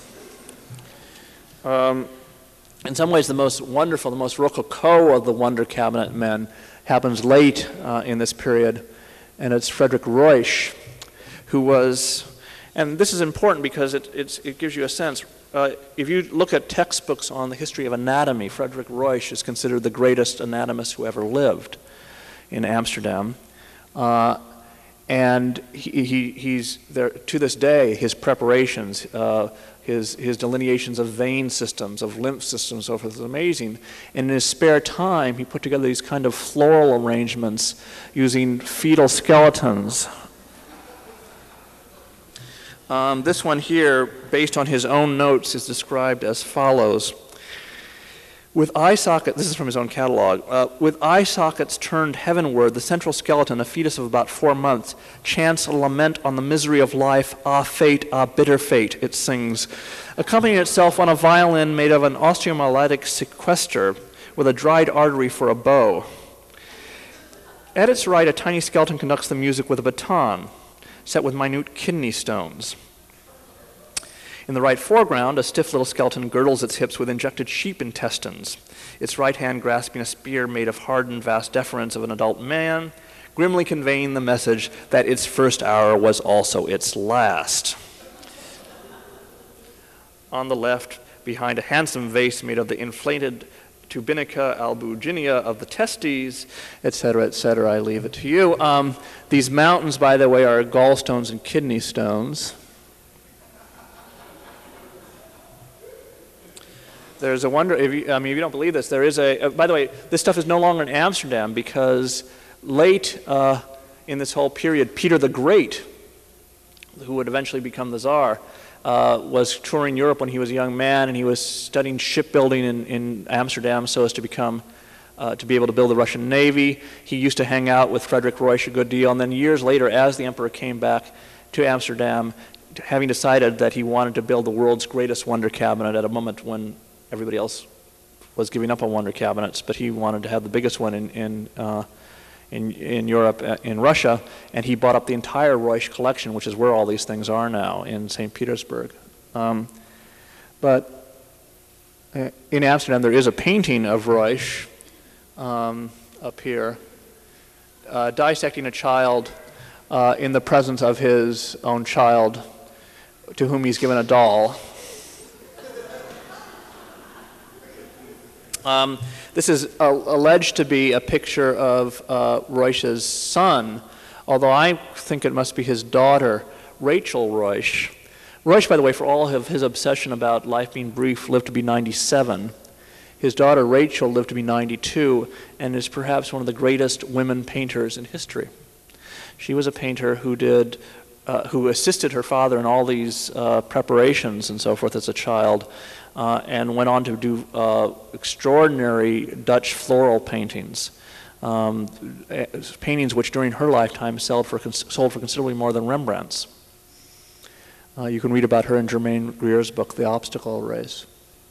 In some ways, the most wonderful, the most rococo of the wonder cabinet men happens late in this period, and it's Frederick Ruysch, who was... And this is important because it gives you a sense. If you look at textbooks on the history of anatomy, Frederick Ruysch is considered the greatest anatomist who ever lived in Amsterdam. And he's there to this day. His preparations, his delineations of vein systems, of lymph systems, so forth, is amazing. And in his spare time, he put together these kind of floral arrangements using fetal skeletons. This one here, based on his own notes, is described as follows. With eye socket, this is from his own catalog, with eye sockets turned heavenward, the central skeleton, a fetus of about 4 months, chants a lament on the misery of life, ah fate, ah bitter fate, it sings, accompanying itself on a violin made of an osteomyelitic sequester with a dried artery for a bow. At its right, a tiny skeleton conducts the music with a baton, set with minute kidney stones. In the right foreground, a stiff little skeleton girdles its hips with injected sheep intestines, its right hand grasping a spear made of hardened vas deferens of an adult man, grimly conveying the message that its first hour was also its last. On the left, behind a handsome vase made of the inflated tubinica albuginea of the testes, etc., etc. I leave it to you. These mountains, by the way, are gallstones and kidney stones. there's a wonder, if you don't believe this, there is by the way, this stuff is no longer in Amsterdam because late in this whole period, Peter the Great, who would eventually become the Tsar, was touring Europe when he was a young man, and he was studying shipbuilding in Amsterdam so as to become, to be able to build the Russian Navy. He used to hang out with Frederick Ruysch a good deal, and then years later, as the emperor came back to Amsterdam, having decided that he wanted to build the world's greatest wonder cabinet at a moment when everybody else was giving up on wonder cabinets, but he wanted to have the biggest one in Europe, in Russia, and he bought up the entire Ruysch collection, which is where all these things are now in St. Petersburg. But in Amsterdam, there is a painting of Ruysch up here, dissecting a child in the presence of his own child, to whom he's given a doll. This is alleged to be a picture of Ruysch's son, although I think it must be his daughter, Rachel Ruysch. Ruysch, by the way, for all of his obsession about life being brief, lived to be 97. His daughter, Rachel, lived to be 92, and is perhaps one of the greatest women painters in history. She was a painter who assisted her father in all these preparations and so forth as a child, and went on to do extraordinary Dutch floral paintings, paintings which during her lifetime sold for considerably more than Rembrandt's. You can read about her in Germaine Greer's book, The Obstacle Race.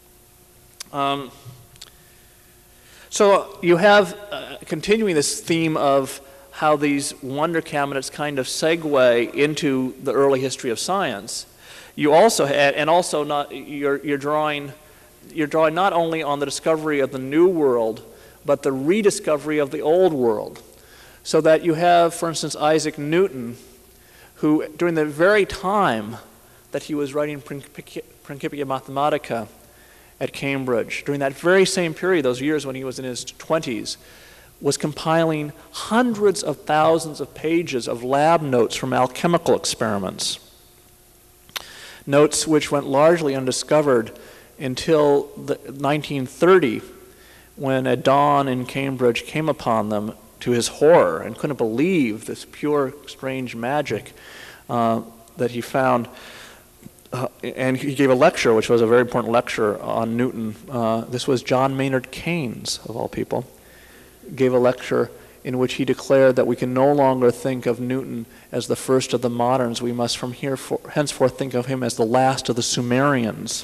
So you have, continuing this theme of how these wonder cabinets kind of segue into the early history of science. You also had, and also not, you're drawing not only on the discovery of the New World, but the rediscovery of the Old World. So that you have, for instance, Isaac Newton, who during the very time that he was writing Principia Mathematica at Cambridge, during that very same period, those years when he was in his 20s, was compiling hundreds of thousands of pages of lab notes from alchemical experiments. Notes which went largely undiscovered until 1930, when a Don in Cambridge came upon them to his horror and couldn't believe this pure, strange magic that he found. And he gave a lecture, which was a very important lecture on Newton. This was John Maynard Keynes, of all people, gave a lecture in which he declared that we can no longer think of Newton as the first of the moderns. We must from henceforth think of him as the last of the Sumerians.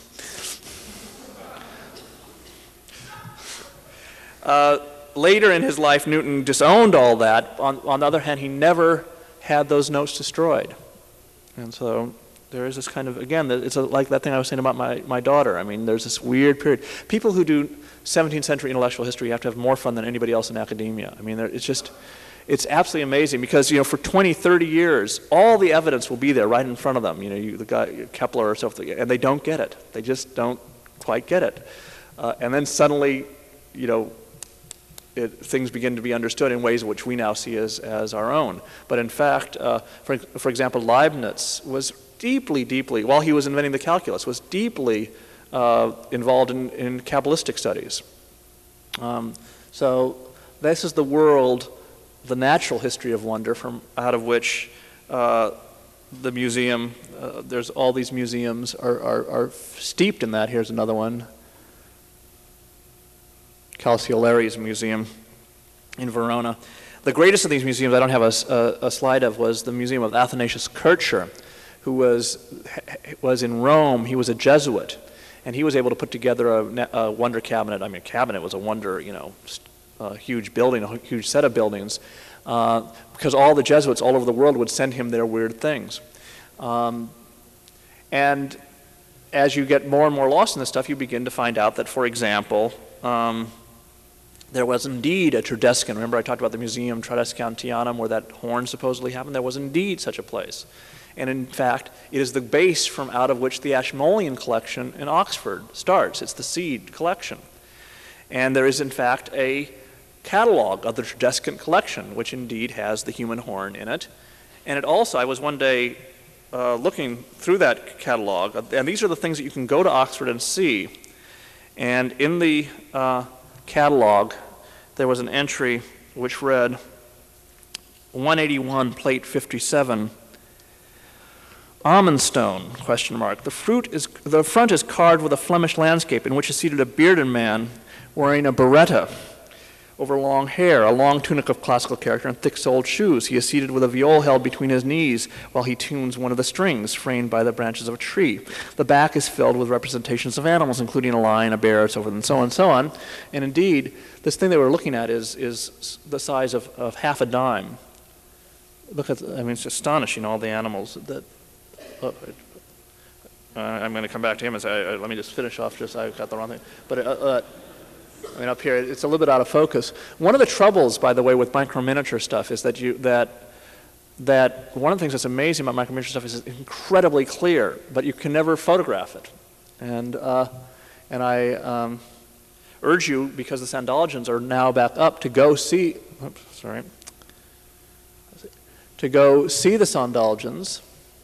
Later in his life, Newton disowned all that. On the other hand, he never had those notes destroyed. And so there is this kind of, again, it's like that thing I was saying about my daughter. I mean, there's this weird period. People who do 17th century intellectual history have to have more fun than anybody else in academia. I mean, it's absolutely amazing because, for 20, 30 years, all the evidence will be there right in front of them. The guy, Kepler or something, and they don't get it. They just don't quite get it. And then suddenly, things begin to be understood in ways which we now see as our own. But in fact, for example, Leibniz was deeply, while he was inventing the calculus, was deeply involved in Kabbalistic studies. So this is the world, the natural history of wonder, from out of which the museum, there's all these museums are steeped in that. Here's another one, Calciolari's Museum in Verona. The greatest of these museums, I don't have a slide of, was the Museum of Athanasius Kircher, who was in Rome. He was a Jesuit, and he was able to put together a wonder cabinet. I mean, a cabinet was a wonder, a huge building, a huge set of buildings, because all the Jesuits all over the world would send him their weird things. And as you get more and more lost in this stuff, you begin to find out that, for example, there was indeed a Tridescan. Remember I talked about the Museum Tridescantianum where that horn supposedly happened? There was indeed such a place. And in fact, it is the base from out of which the Ashmolean collection in Oxford starts. It's the seed collection. And there is in fact a catalog of the Tridescan collection, which indeed has the human horn in it. And it also, I was one day looking through that catalog, and these are the things that you can go to Oxford and see. And in the catalog, there was an entry which read, 181, plate 57, almond stone, question mark. The front is carved with a Flemish landscape in which is seated a bearded man wearing a beretta over long hair, a long tunic of classical character, and thick-soled shoes. He is seated with a viol held between his knees while he tunes one of the strings framed by the branches of a tree. The back is filled with representations of animals, including a lion, a bear, so forth, and so on and so on. And indeed, this thing that we're looking at is the size of half a dime. Look at, I mean, it's astonishing, all the animals that, I'm going to come back to him and say, let me just finish off, I got the wrong thing. But I mean, up here, it's a little bit out of focus. One of the troubles, by the way, with micro-miniature stuff is that one of the things that's amazing about micro-miniature stuff is it's incredibly clear, but you can never photograph it. And I urge you, because the Sandologians are now back up, to go see, to go see the Sandologians,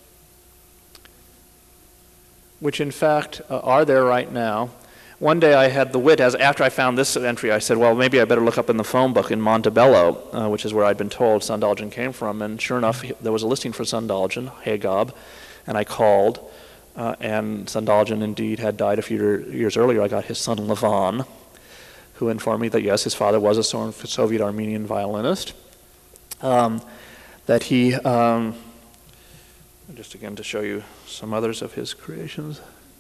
which in fact are there right now. One day I had the wit, after I found this entry, I said, well, maybe I better look up in the phone book in Montebello, which is where I'd been told Sandologian came from, and sure enough, there was a listing for Sandologian, Hagob, and I called, and Sandologian indeed had died a few years earlier. I got his son Levan, who informed me that yes, his father was a Soviet Armenian violinist, that he, just again to show you some others of his creations.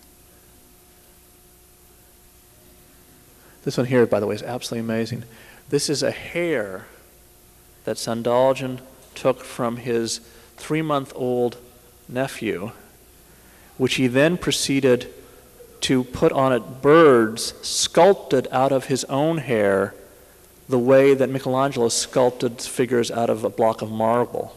This one here, by the way, is absolutely amazing. This is a hair that Sandologian took from his 3-month-old nephew, which he then proceeded to put on it birds sculpted out of his own hair the way that Michelangelo sculpted figures out of a block of marble,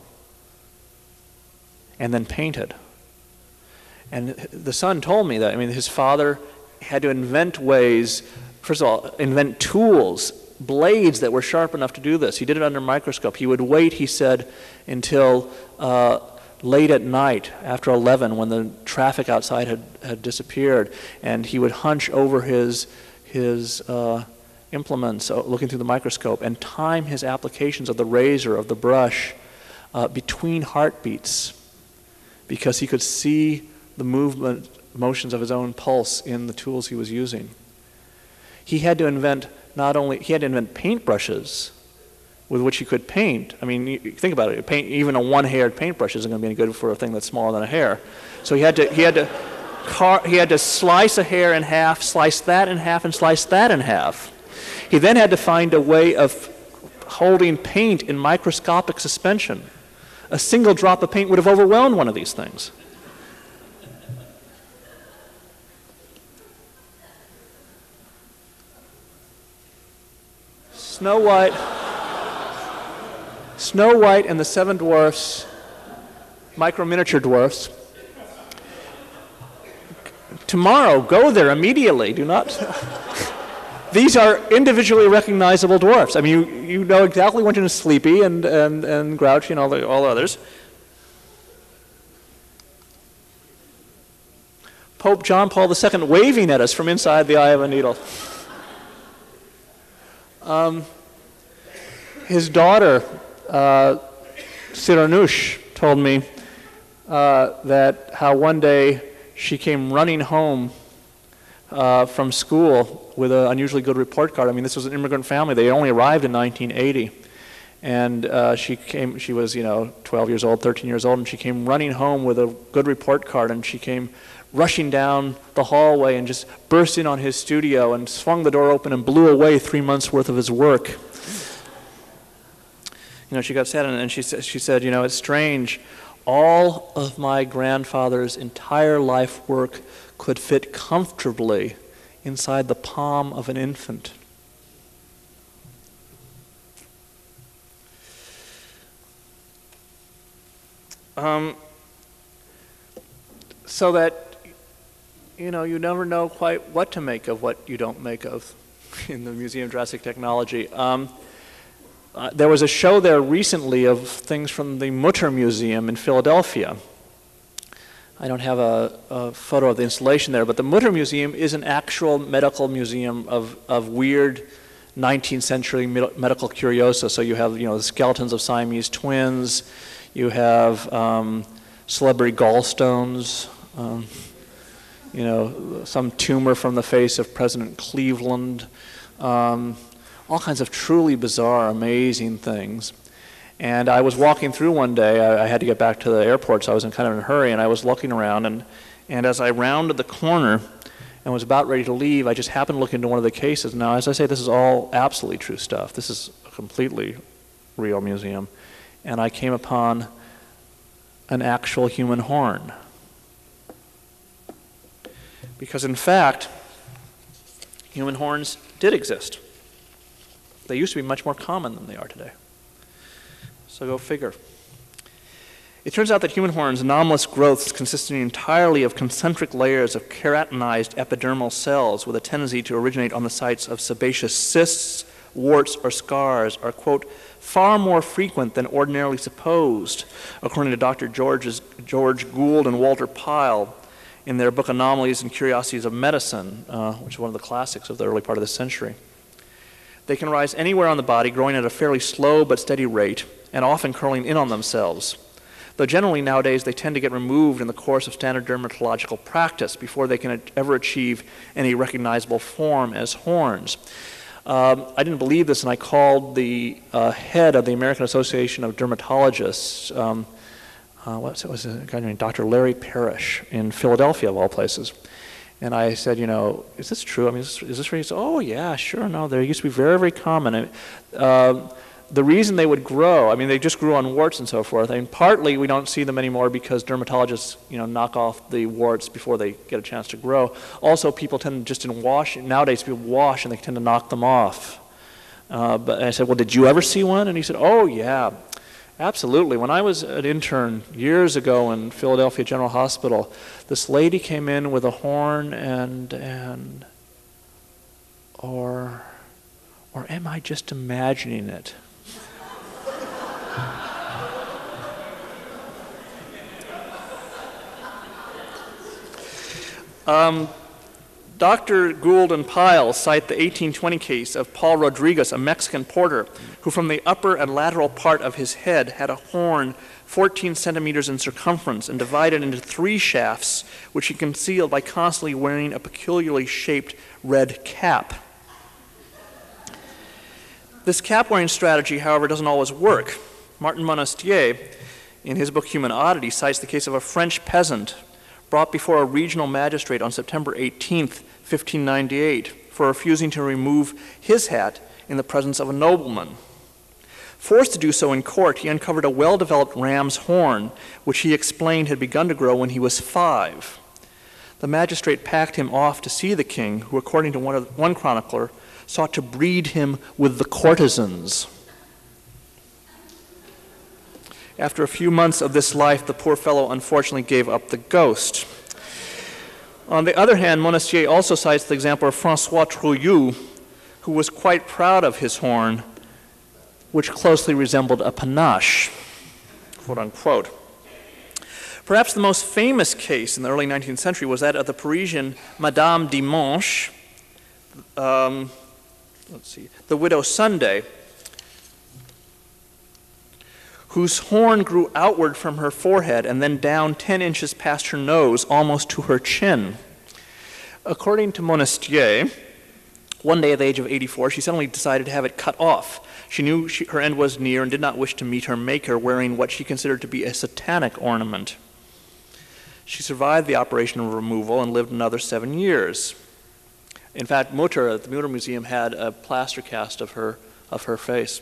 and then painted. And the son told me that, I mean, his father had to invent ways, first of all, invent tools, blades that were sharp enough to do this. He did it under a microscope. He would wait, he said, until late at night, after 11, when the traffic outside had disappeared, and he would hunch over his implements, looking through the microscope, and time his applications of the razor, of the brush, between heartbeats, because he could see the motions of his own pulse in the tools he was using. He had to invent paintbrushes with which he could paint. I mean, you think about it. Even a one-haired paintbrush isn't going to be any good for a thing that's smaller than a hair. So he had to slice a hair in half, slice that in half, and slice that in half. He then had to find a way of holding paint in microscopic suspension. A single drop of paint would have overwhelmed one of these things. Snow White and the Seven Dwarfs, micro-miniature dwarfs. Tomorrow, go there immediately. Do not. These are individually recognizable dwarfs. I mean, you know exactly when you're Sleepy and Grouchy and all the others. Pope John Paul II waving at us from inside the eye of a needle. His daughter, Cyranoushe, told me that how one day she came running home from school with an unusually good report card. I mean, this was an immigrant family. They only arrived in 1980. And she was, 12 years old, 13 years old, and she came running home with a good report card, and she came rushing down the hallway and just burst in on his studio and swung the door open and blew away 3 months' worth of his work. She got sad, and she said, it's strange. All of my grandfather's entire life work could fit comfortably inside the palm of an infant. So that, you never know quite what to make of what you don't make of in the Museum of Jurassic Technology. There was a show there recently of things from the Mutter Museum in Philadelphia I don't have a photo of the installation there, but the Mutter Museum is an actual medical museum of weird 19th century medical curiosa. So you have, the skeletons of Siamese twins, you have celebrity gallstones, some tumor from the face of President Cleveland, all kinds of truly bizarre, amazing things. And I was walking through one day. I had to get back to the airport, so I was in kind of a hurry, and I was looking around, and as I rounded the corner and was about ready to leave, I just happened to look into one of the cases. Now, as I say, this is all absolutely true stuff. This is a completely real museum. And I came upon an actual human horn. Because in fact, human horns did exist. They used to be much more common than they are today. So go figure. It turns out that human horns' anomalous growths consisting entirely of concentric layers of keratinized epidermal cells with a tendency to originate on the sites of sebaceous cysts, warts, or scars are, quote, far more frequent than ordinarily supposed, according to Dr. George Gould and Walter Pyle in their book Anomalies and Curiosities of Medicine, which is one of the classics of the early part of this century. They can rise anywhere on the body, growing at a fairly slow but steady rate, and often curling in on themselves. Though generally nowadays they tend to get removed in the course of standard dermatological practice before they can ever achieve any recognizable form as horns. I didn't believe this, and I called the head of the American Association of Dermatologists, what was a guy named Dr. Larry Parrish in Philadelphia, of all places. And I said, is this true? I mean, is this real? He said, oh, yeah, sure, no, they used to be very, very common. The reason they would grow, I mean, they just grew on warts and so forth. I mean, partly we don't see them anymore because dermatologists, knock off the warts before they get a chance to grow. Also, people tend to just nowadays people wash and they tend to knock them off. But I said, well, did you ever see one? And he said, oh, yeah, absolutely. When I was an intern years ago in Philadelphia General Hospital, this lady came in with a horn or am I just imagining it? Dr. Gould and Pyle cite the 1820 case of Paul Rodriguez, a Mexican porter, who from the upper and lateral part of his head had a horn 14 centimeters in circumference and divided into 3 shafts, which he concealed by constantly wearing a peculiarly shaped red cap. This cap-wearing strategy, however, doesn't always work. Martin Monastier, in his book Human Oddities, cites the case of a French peasant brought before a regional magistrate on September 18, 1598, for refusing to remove his hat in the presence of a nobleman. Forced to do so in court, he uncovered a well-developed ram's horn, which he explained had begun to grow when he was 5. The magistrate packed him off to see the king, who, according to one chronicler, sought to breed him with the courtesans. After a few months of this life, the poor fellow unfortunately gave up the ghost. On the other hand, Monastier also cites the example of François Trouillou, who was quite proud of his horn, which closely resembled a panache, quote unquote. Perhaps the most famous case in the early 19th century was that of the Parisian Madame Dimanche, the widow Sunday, whose horn grew outward from her forehead and then down 10 inches past her nose, almost to her chin. According to Monastier, one day at the age of 84, she suddenly decided to have it cut off. She knew her end was near and did not wish to meet her maker wearing what she considered to be a satanic ornament. She survived the operation of removal and lived another 7 years. In fact, Mutter at the Mutter Museum had a plaster cast of her face.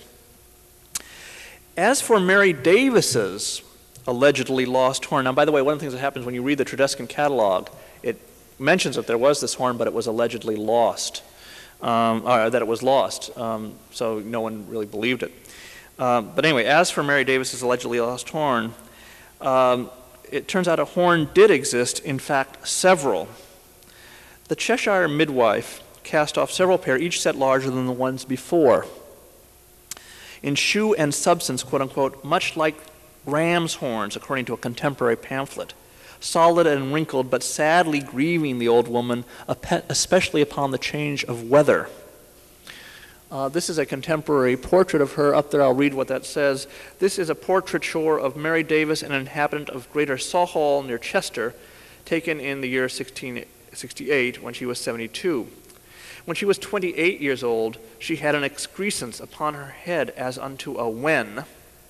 As for Mary Davis's allegedly lost horn, now by the way, one of the things that happens when you read the Tredescan catalog, it mentions that there was this horn, but it was allegedly lost, that it was lost, so no one really believed it. But anyway, as for Mary Davis's allegedly lost horn, it turns out a horn did exist, in fact, several. The Cheshire midwife cast off several pair, each set larger than the ones before. In shoe and substance, quote unquote, much like ram's horns, according to a contemporary pamphlet. solid and wrinkled, but sadly grieving the old woman, especially upon the change of weather. This is a contemporary portrait of her. Up there, I'll read what that says. This is a portraiture of Mary Davis, an inhabitant of Greater Southall near Chester, taken in the year 1668 when she was 72. When she was 28 years old, she had an excrescence upon her head as unto a wen,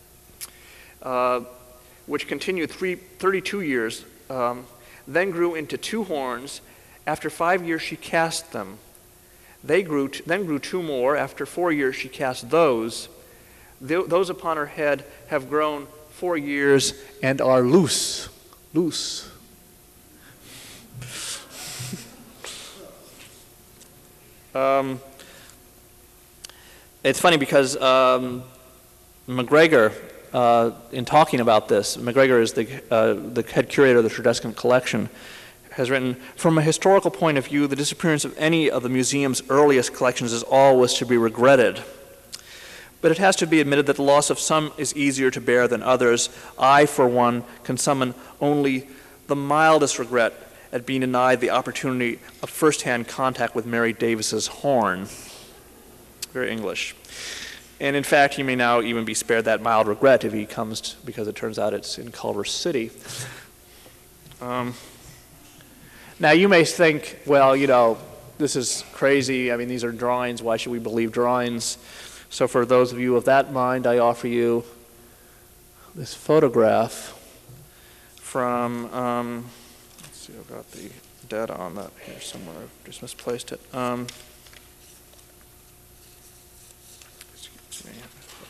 which continued 32 years, then grew into 2 horns. After 5 years she cast them. Then grew 2 more. After 4 years she cast those. Those upon her head have grown 4 years and are loose. Loose. It's funny because McGregor, in talking about this, McGregor is the head curator of the Tredescant collection, has written, from a historical point of view, the disappearance of any of the museum's earliest collections is always to be regretted. But it has to be admitted that the loss of some is easier to bear than others. I, for one, can summon only the mildest regret at being denied the opportunity of first-hand contact with Mary Davis's horn. Very English. And in fact, he may now even be spared that mild regret if he comes, because it turns out it's in Culver City. Now you may think, well, you know, this is crazy. I mean, these are drawings. Why should we believe drawings? So for those of you of that mind, I offer you this photograph from, let's see, I've got the data on that here somewhere. I've just misplaced it. Excuse me,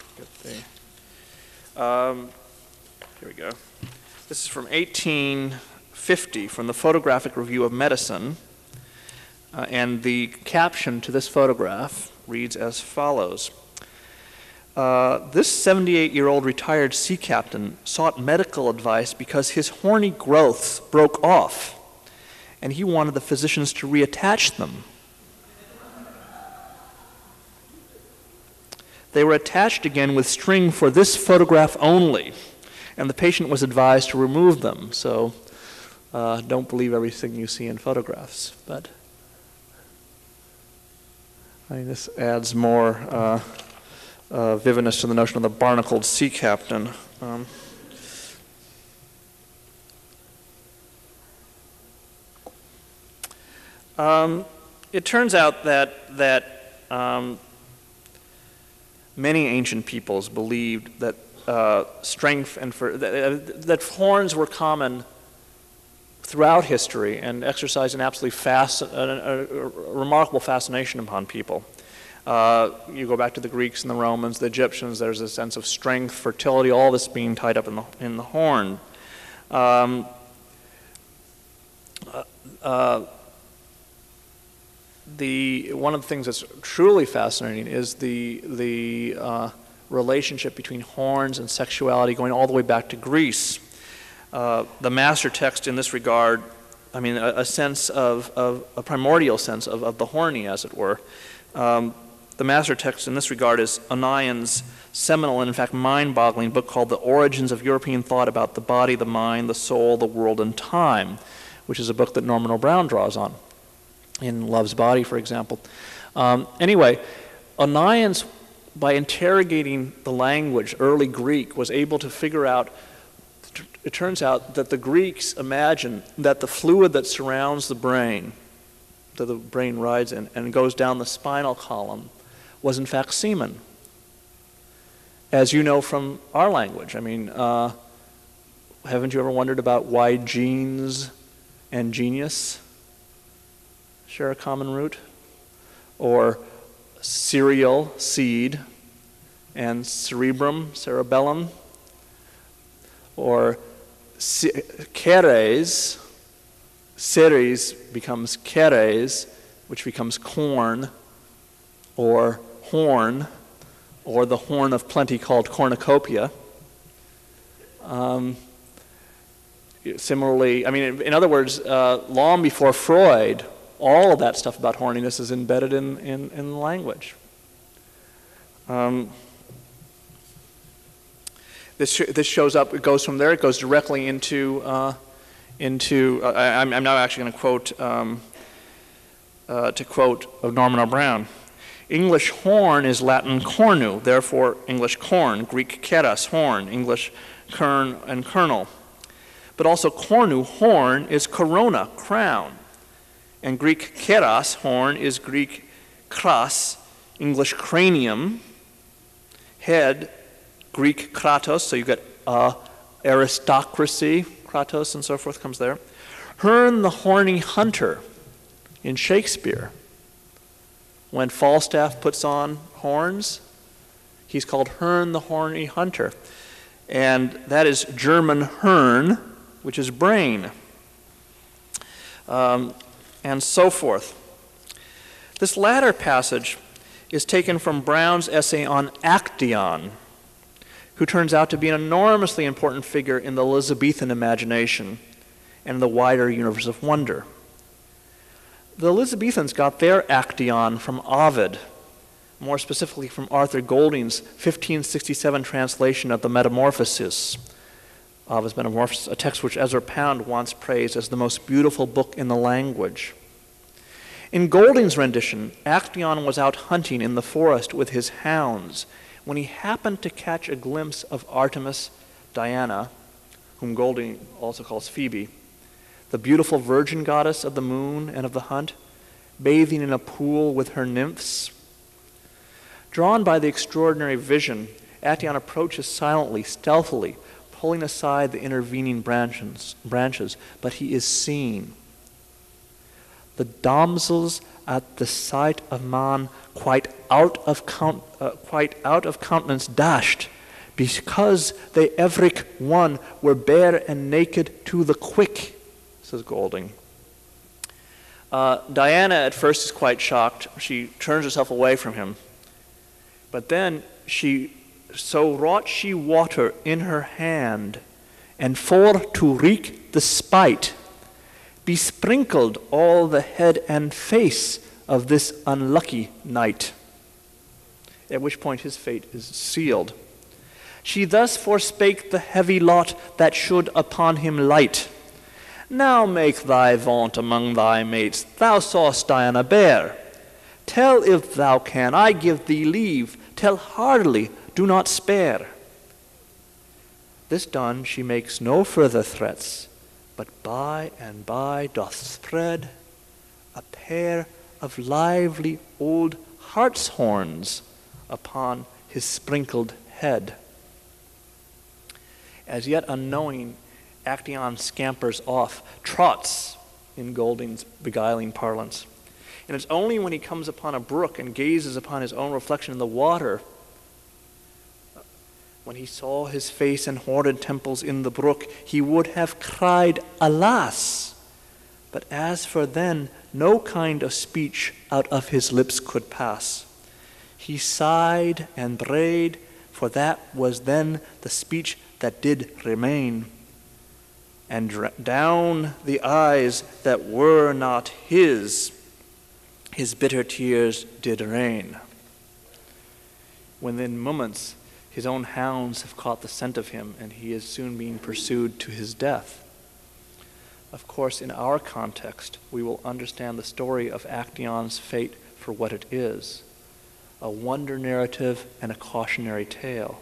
here we go. This is from 1850 from the Photographic Review of Medicine, and the caption to this photograph reads as follows. This 78-year-old retired sea captain sought medical advice because his horny growths broke off, and he wanted the physicians to reattach them. They were attached again with string for this photograph only, and the patient was advised to remove them. So don't believe everything you see in photographs. But I mean, this adds more vividness to the notion of the barnacled sea captain. It turns out that many ancient peoples believed that strength and that horns were common throughout history and exercised an absolutely a remarkable fascination upon people. You go back to the Greeks and the Romans, the Egyptians. There's a sense of strength, fertility, all this being tied up in the horn. One of the things that's truly fascinating is the relationship between horns and sexuality going all the way back to Greece. The master text in this regard, I mean, a sense of a primordial sense of the horny, as it were. The master text in this regard is Onian's seminal and, in fact, mind-boggling book called The Origins of European Thought About the Body, the Mind, the Soul, the World, and Time, which is a book that Norman O'Brien draws on in Love's Body, for example. Anyway, Onian's, by interrogating the language, early Greek, was able to figure out, it turns out that the Greeks imagined that the fluid that surrounds the brain, that the brain rides in and goes down the spinal column, was in fact semen. As you know from our language. I mean, haven't you ever wondered about why genes and genius share a common root? Or cereal, seed, and cerebrum, cerebellum? Or keres, ceres becomes keres, which becomes corn, or horn, or the horn of plenty called cornucopia. Similarly, I mean, in other words, long before Freud, all of that stuff about horniness is embedded in language. This shows up, it goes from there, it goes directly into into, I'm now actually going to quote of Norman O'Brien. English horn is Latin cornu, therefore English corn, Greek keras, horn, English kern and kernel. But also cornu, horn, is corona, crown. And Greek keras, horn, is Greek kras, English cranium, head, Greek kratos, so you get aristocracy, kratos and so forth comes there. Herne the horny hunter in Shakespeare. When Falstaff puts on horns, he's called Herne the horny hunter. And that is German Hirn, which is brain, and so forth. This latter passage is taken from Brown's essay on Actaeon, who turns out to be an enormously important figure in the Elizabethan imagination and the wider universe of wonder. The Elizabethans got their Actaeon from Ovid, more specifically from Arthur Golding's 1567 translation of the Metamorphoses, Ovid's Metamorphoses, a text which Ezra Pound once praised as the most beautiful book in the language. In Golding's rendition, Actaeon was out hunting in the forest with his hounds when he happened to catch a glimpse of Artemis, Diana, whom Golding also calls Phoebe, the beautiful virgin goddess of the moon and of the hunt, bathing in a pool with her nymphs. Drawn by the extraordinary vision, Actaeon approaches silently, stealthily, pulling aside the intervening branches, but he is seen. The damsels at the sight of man quite out of countenance dashed, because they every one were bare and naked to the quick, says Golding. Diana at first is quite shocked. She turns herself away from him. But then so wrought she water in her hand, and for to wreak the spite, besprinkled all the head and face of this unlucky knight. At which point his fate is sealed. She thus forspake the heavy lot that should upon him light. Now make thy vaunt among thy mates, thou saw'st Diana bare. Tell if thou can, I give thee leave, tell hardily, do not spare. This done, she makes no further threats, but by and by doth spread a pair of lively old hartshorns upon his sprinkled head. As yet unknowing, Actaeon scampers off, trots in Golding's beguiling parlance. And it's only when he comes upon a brook and gazes upon his own reflection in the water, when he saw his face and hoarded temples in the brook, he would have cried, alas! But as for then, no kind of speech out of his lips could pass. He sighed and brayed, for that was then the speech that did remain. And down the eyes that were not his bitter tears did rain. Within moments, his own hounds have caught the scent of him, and he is soon being pursued to his death. Of course, in our context, we will understand the story of Actaeon's fate for what it is, a wonder narrative and a cautionary tale.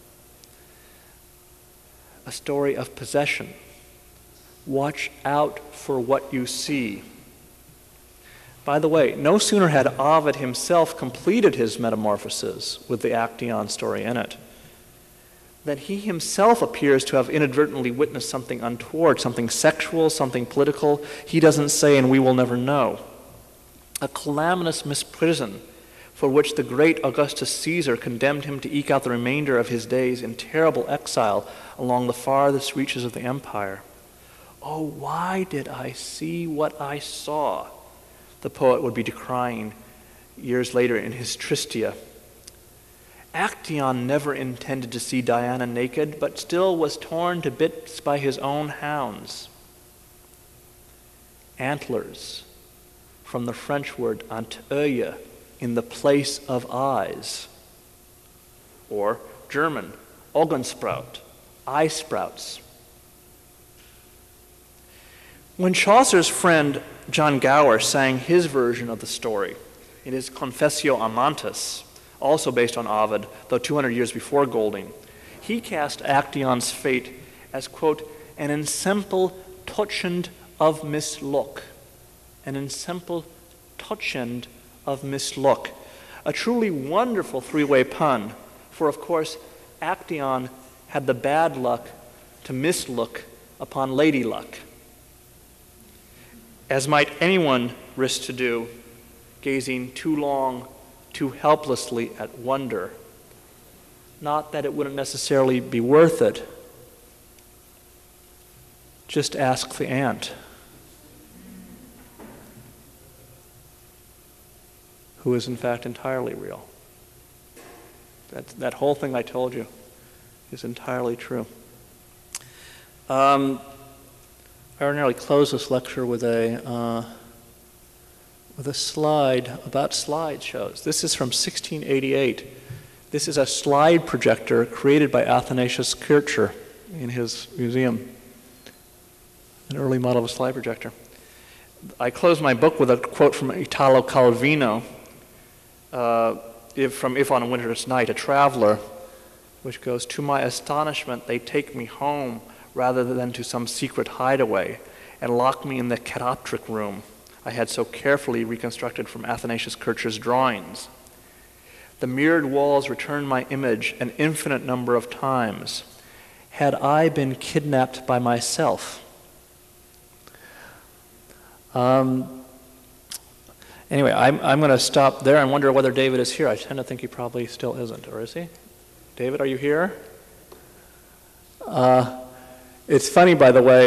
A story of possession. Watch out for what you see. By the way, no sooner had Ovid himself completed his Metamorphoses with the Actaeon story in it than he himself appears to have inadvertently witnessed something untoward, something sexual, something political. He doesn't say, and we will never know. A calamitous misprison for which the great Augustus Caesar condemned him to eke out the remainder of his days in terrible exile along the farthest reaches of the empire. Oh, why did I see what I saw? The poet would be decrying years later in his Tristia. Actaeon never intended to see Diana naked, but still was torn to bits by his own hounds. Antlers, from the French word antœil, in the place of eyes. Or German, Augensprout, eye sprouts. When Chaucer's friend John Gower sang his version of the story in his Confessio Amantis, also based on Ovid, though 200 years before Golding, he cast Actaeon's fate as, quote, an ensemble touchend of mislook. An ensemble touchend of mislook. A truly wonderful three-way pun, for of course Actaeon had the bad luck to mislook upon lady luck, as might anyone risk to do, gazing too long, too helplessly at wonder. Not that it wouldn't necessarily be worth it. Just ask the ant, who is in fact entirely real. That whole thing I told you is entirely true. I ordinarily close this lecture with a slide about slideshows. This is from 1688. This is a slide projector created by Athanasius Kircher in his museum, an early model of a slide projector. I close my book with a quote from Italo Calvino, from If on a Winter's Night, a traveler, which goes, to my astonishment, they take me home rather than to some secret hideaway and lock me in the chiroptric room I had so carefully reconstructed from Athanasius Kircher's drawings. The mirrored walls return my image an infinite number of times. Had I been kidnapped by myself? Anyway, I'm going to stop there and wonder whether David is here. I tend to think he probably still isn't, or is he? David, are you here? It's funny, by the way,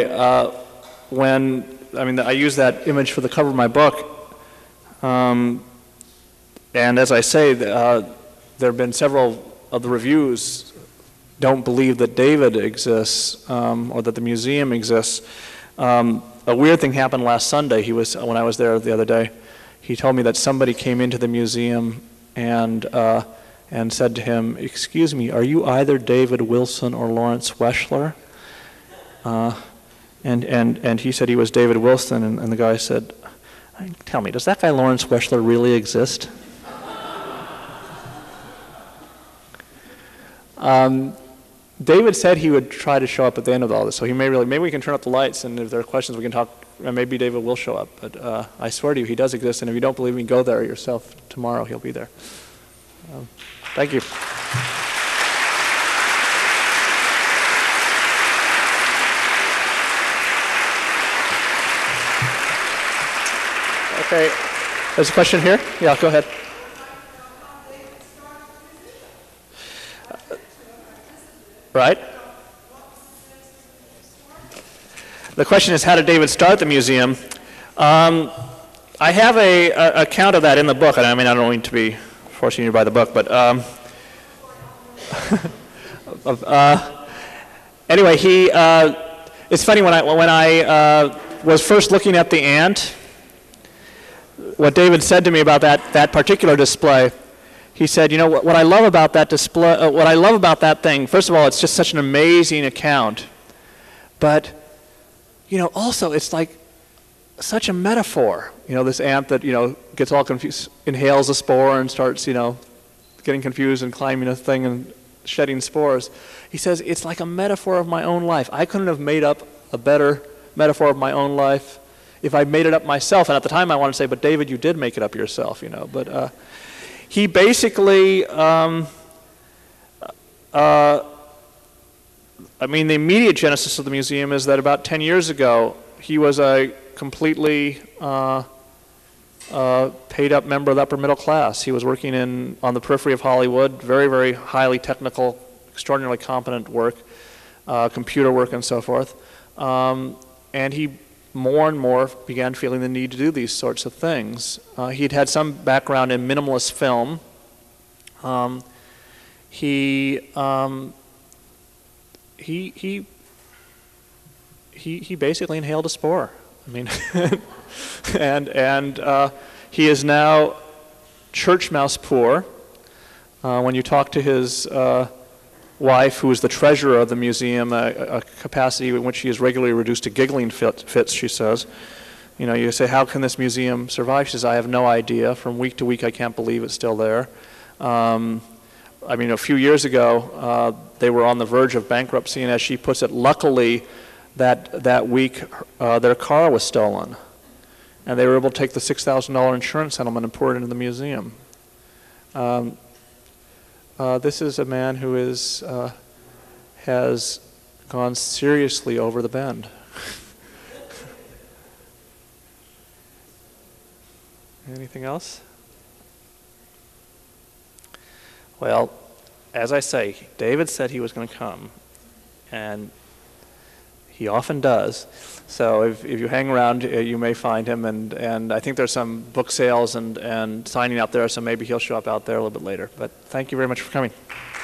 I use that image for the cover of my book, and as I say, there have been several of the reviews don't believe that David exists or that the museum exists. A weird thing happened last Sunday. When I was there the other day, he told me that somebody came into the museum and said to him, "Excuse me, are you either David Wilson or Lawrence Weschler?" And he said he was David Wilson, and the guy said, "Tell me, does that guy Lawrence Weschler really exist?" David said he would try to show up at the end of all this, so he maybe we can turn up the lights, and if there are questions we can talk, and maybe David will show up, but I swear to you, he does exist, and if you don't believe me, go there yourself tomorrow, he'll be there. Thank you. Okay, there's a question here? Yeah, go ahead. Right? The question is, how did David start the museum? I have a account of that in the book, and I mean, I don't mean to be forcing you to buy the book, but anyway, it's funny, when I was first looking at the ant, what David said to me about that particular display, he said, you know, what I love about that display, what I love about that thing, first of all, it's just such an amazing account, but, you know, also it's like such a metaphor. You know, this ant that, you know, gets all confused, inhales a spore and starts, you know, getting confused and climbing a thing and shedding spores. He says, it's like a metaphor of my own life. I couldn't have made up a better metaphor of my own life if I made it up myself. And at the time I wanted to say, but David, you did make it up yourself, you know. But he basically, I mean, the immediate genesis of the museum is that about 10 years ago, he was a completely paid up member of the upper middle class. He was working on the periphery of Hollywood, very, very highly technical, extraordinarily competent work, computer work and so forth. And he more and more began feeling the need to do these sorts of things. He'd had some background in minimalist film. He basically inhaled a spore. I mean, and he is now church mouse poor. When you talk to his wife, who is the treasurer of the museum, a capacity in which she is regularly reduced to giggling fits, she says. You know, you say, how can this museum survive? She says, I have no idea. From week to week, I can't believe it's still there. I mean, a few years ago, they were on the verge of bankruptcy, and as she puts it, luckily, that week, their car was stolen. And they were able to take the $6,000 insurance settlement and pour it into the museum. This is a man who has gone seriously over the bend. Anything else? Well, as I say, David said he was going to come, and he often does. So if you hang around, you may find him, and I think there's some book sales and signing out there, so maybe he'll show up out there a little bit later. But thank you very much for coming.